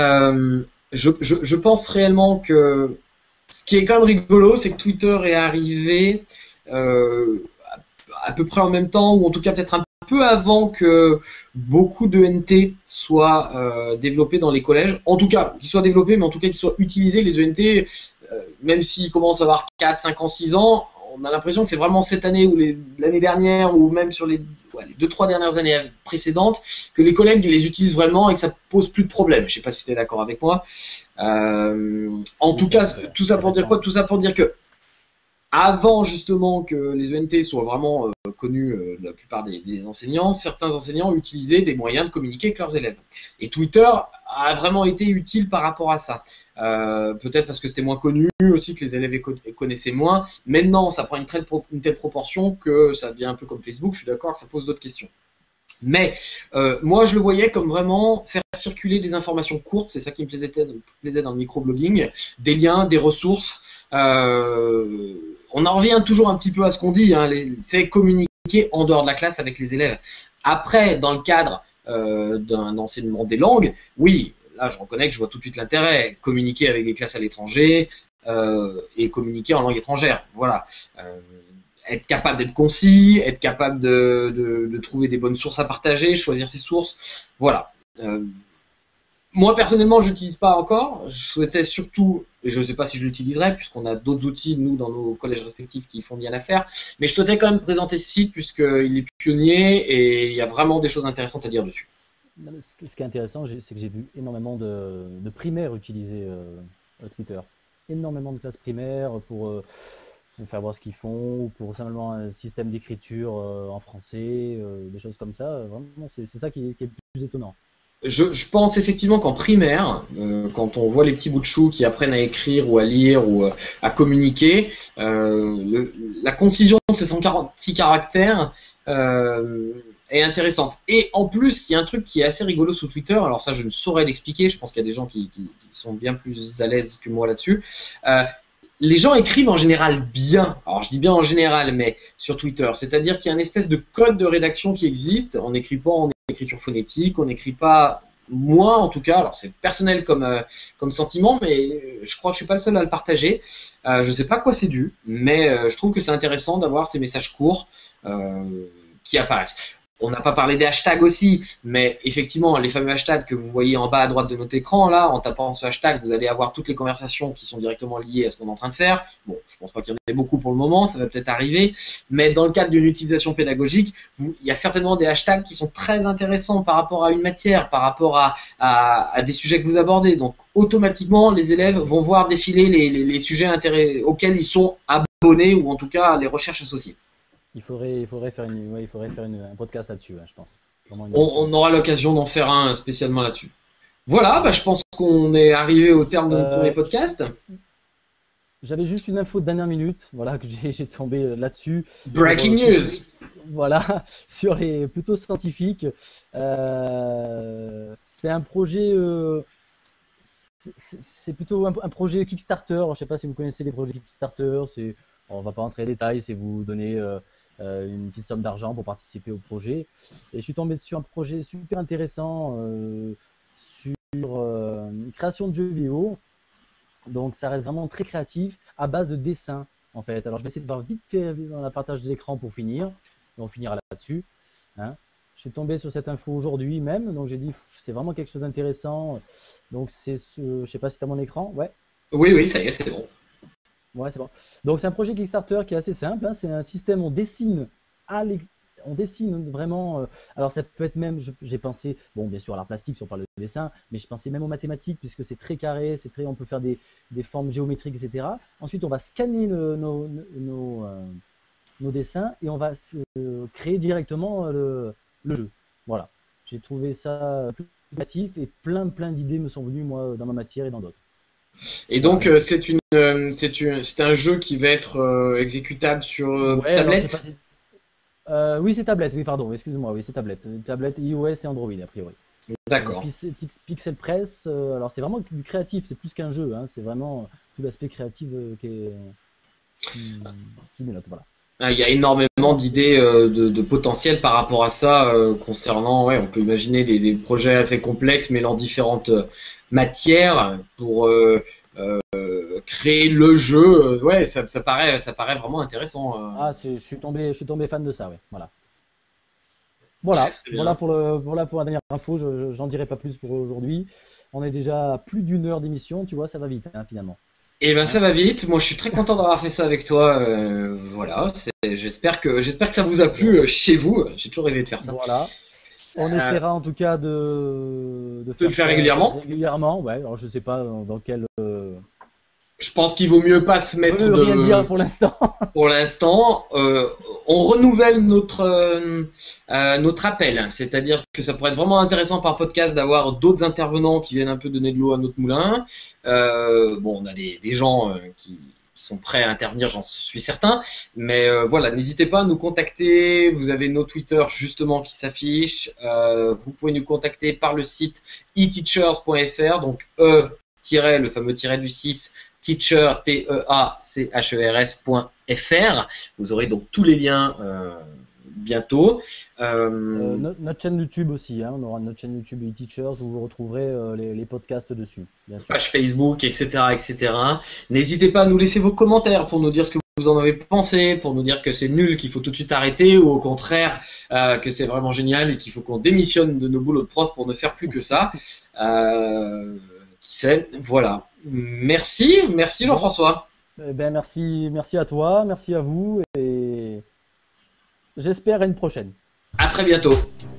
Je pense réellement que ce qui est quand même rigolo, c'est que Twitter est arrivé euh, à peu près en même temps, ou en tout cas peut-être un peu avant que beaucoup de NT soient développés dans les collèges. En tout cas, qu'ils soient développés, mais en tout cas qu'ils soient utilisés, les ENT, même s'ils commencent à avoir 4, 5 ans, 6 ans, on a l'impression que c'est vraiment cette année ou l'année dernière, ou même sur les 2-3 dernières années précédentes, que les collègues les utilisent vraiment et que ça pose plus de problème. Je sais pas si tu es d'accord avec moi. En Oui, tout cas, tout ça c'est pour dire récent. quoi? Tout ça pour dire que avant justement que les ENT soient vraiment connus de la plupart des enseignants, certains enseignants utilisaient des moyens de communiquer avec leurs élèves. Et Twitter a vraiment été utile par rapport à ça. Peut-être parce que c'était moins connu aussi, que les élèves connaissaient moins. Maintenant, ça prend une telle proportion que ça devient un peu comme Facebook. Je suis d'accord que ça pose d'autres questions. Mais moi, je le voyais comme vraiment faire circuler des informations courtes. C'est ça qui me plaisait dans le microblogging. Des liens, des ressources. On en revient toujours un petit peu à ce qu'on dit. Hein, c'est communiquer en dehors de la classe avec les élèves. Après, dans le cadre d'un enseignement des langues, oui, là, je reconnais que je vois tout de suite l'intérêt. Communiquer avec des classes à l'étranger et communiquer en langue étrangère. Voilà. Être capable d'être concis, être capable de trouver des bonnes sources à partager, choisir ses sources. Voilà. Moi, personnellement, je l'utilise pas encore. Je souhaitais surtout, et je ne sais pas si je l'utiliserai, puisqu'on a d'autres outils, nous, dans nos collèges respectifs, qui font bien l'affaire, mais je souhaitais quand même présenter ce site, puisqu'il est pionnier et il y a vraiment des choses intéressantes à dire dessus. Non, mais ce qui est intéressant, c'est que j'ai vu énormément de primaires utiliser Twitter. Énormément de classes primaires pour faire voir ce qu'ils font, ou pour simplement un système d'écriture en français, des choses comme ça. Vraiment, c'est ça qui est le plus étonnant. Je pense effectivement qu'en primaire, quand on voit les petits bouts de chou qui apprennent à écrire ou à lire ou à communiquer, la concision de ces 146 caractères est intéressante. Et en plus, il y a un truc qui est assez rigolo sous Twitter, alors ça je ne saurais l'expliquer, je pense qu'il y a des gens qui sont bien plus à l'aise que moi là-dessus. Euh, les gens écrivent en général bien. Alors je dis bien en général, mais sur Twitter. C'est-à-dire qu'il y a une espèce de code de rédaction qui existe. On n'écrit pas en écriture phonétique, on n'écrit pas, moi en tout cas, alors c'est personnel comme sentiment, mais je crois que je suis pas le seul à le partager. Je sais pas à quoi c'est dû, mais je trouve que c'est intéressant d'avoir ces messages courts euh, qui apparaissent. On n'a pas parlé des hashtags aussi, mais effectivement, les fameux hashtags que vous voyez en bas à droite de notre écran, là, en tapant ce hashtag, vous allez avoir toutes les conversations qui sont directement liées à ce qu'on est en train de faire. Bon, je pense pas qu'il y en ait beaucoup pour le moment, ça va peut-être arriver, mais dans le cadre d'une utilisation pédagogique, il y a certainement des hashtags qui sont très intéressants par rapport à une matière, par rapport à des sujets que vous abordez. Donc, automatiquement, les élèves vont voir défiler les sujets auxquels ils sont abonnés, ou en tout cas les recherches associées. Il faudrait faire ouais, il faudrait faire un podcast là-dessus, hein, je pense. Vraiment une On, émission. on aura l'occasion d'en faire un spécialement là-dessus. Voilà, bah, je pense qu'on est arrivé au terme de notre premier Euh, podcast. J'avais juste une info de dernière minute, voilà, que j'ai tombé là-dessus, Breaking plutôt news. voilà, sur les plutôt scientifiques. C'est un projet, c'est plutôt un projet Kickstarter. Je ne sais pas si vous connaissez les projets Kickstarter. On va pas entrer dans les détails, c'est vous donner une petite somme d'argent pour participer au projet. Et je suis tombé sur un projet super intéressant sur une création de jeux vidéo. Donc ça reste vraiment très créatif à base de dessins en fait. Alors je vais essayer de voir vite fait dans la partage d'écran pour finir. Et on finira là-dessus, hein. Je suis tombé sur cette info aujourd'hui même, donc j'ai dit c'est vraiment quelque chose d'intéressant. Donc je sais pas si tu as mon écran. Ouais, Oui, oui, ça y est, c'est bon. ouais, c'est bon. Donc c'est un projet Kickstarter qui est assez simple, hein. C'est un système, à l'é- on dessine vraiment. Alors ça peut être même, j'ai pensé, bon bien sûr à l'art plastique si on parle de dessin, mais je pensais même aux mathématiques puisque c'est très carré, on peut faire des formes géométriques, etc. Ensuite on va scanner nos dessins et on va créer directement le jeu. Voilà. J'ai trouvé ça plus créatif et plein d'idées me sont venues moi dans ma matière et dans d'autres. Et Voilà. donc, c'est un jeu qui va être exécutable sur Ouais, alors je sais pas tablette. si Oui, c'est tablette, oui, pardon, excuse-moi, oui, c'est tablette. Tablette iOS et Android, a priori. D'accord. Pixel Press, alors c'est vraiment du créatif, c'est plus qu'un jeu, hein, c'est vraiment tout l'aspect créatif qui dénote, voilà. Il y a énormément d'idées de potentiel par rapport à ça concernant, ouais, on peut imaginer des projets assez complexes mêlant différentes matières pour créer le jeu. Ouais, ça paraît vraiment intéressant. Ah, je suis tombé fan de ça, ouais, voilà. Très Voilà, très bien. voilà pour la dernière info, j'en dirai pas plus pour aujourd'hui. On est déjà à plus d'une heure d'émission, tu vois, ça va vite, hein, finalement. Et ben Hein. ça va vite. Moi, je suis très content d'avoir fait ça avec toi. Voilà, j'espère que ça vous a plu Bon, chez vous. J'ai toujours rêvé de faire ça. voilà. On Euh, essaiera en tout cas de de le faire faire ça régulièrement. régulièrement. Ouais, alors je sais pas dans quel. Je pense qu'il vaut mieux pas se On mettre veut rien dire de pour l'instant. pour l'instant. On renouvelle notre appel, c'est-à-dire que ça pourrait être vraiment intéressant par podcast d'avoir d'autres intervenants qui viennent un peu donner de l'eau à notre moulin. Bon, on a des gens qui sont prêts à intervenir, j'en suis certain. Mais voilà, n'hésitez pas à nous contacter. Vous avez nos Twitter justement qui s'affichent. Vous pouvez nous contacter par le site eteachers.fr, donc le fameux tiret du 6, teacher, T-E-A-C-H-E-R-S.fr. Vous aurez donc tous les liens bientôt. Notre chaîne YouTube aussi, hein, on aura notre chaîne YouTube e-Teachers où vous retrouverez les podcasts dessus, bien sûr. Page Facebook, etc., etc. N'hésitez pas à nous laisser vos commentaires pour nous dire ce que vous en avez pensé, pour nous dire que c'est nul, qu'il faut tout de suite arrêter, ou au contraire que c'est vraiment génial et qu'il faut qu'on démissionne de nos boulots de prof pour ne faire plus que ça. Qui sait, voilà. Merci Bon, Jean-François. ben merci à toi, merci à vous et j'espère à une prochaine. À très bientôt.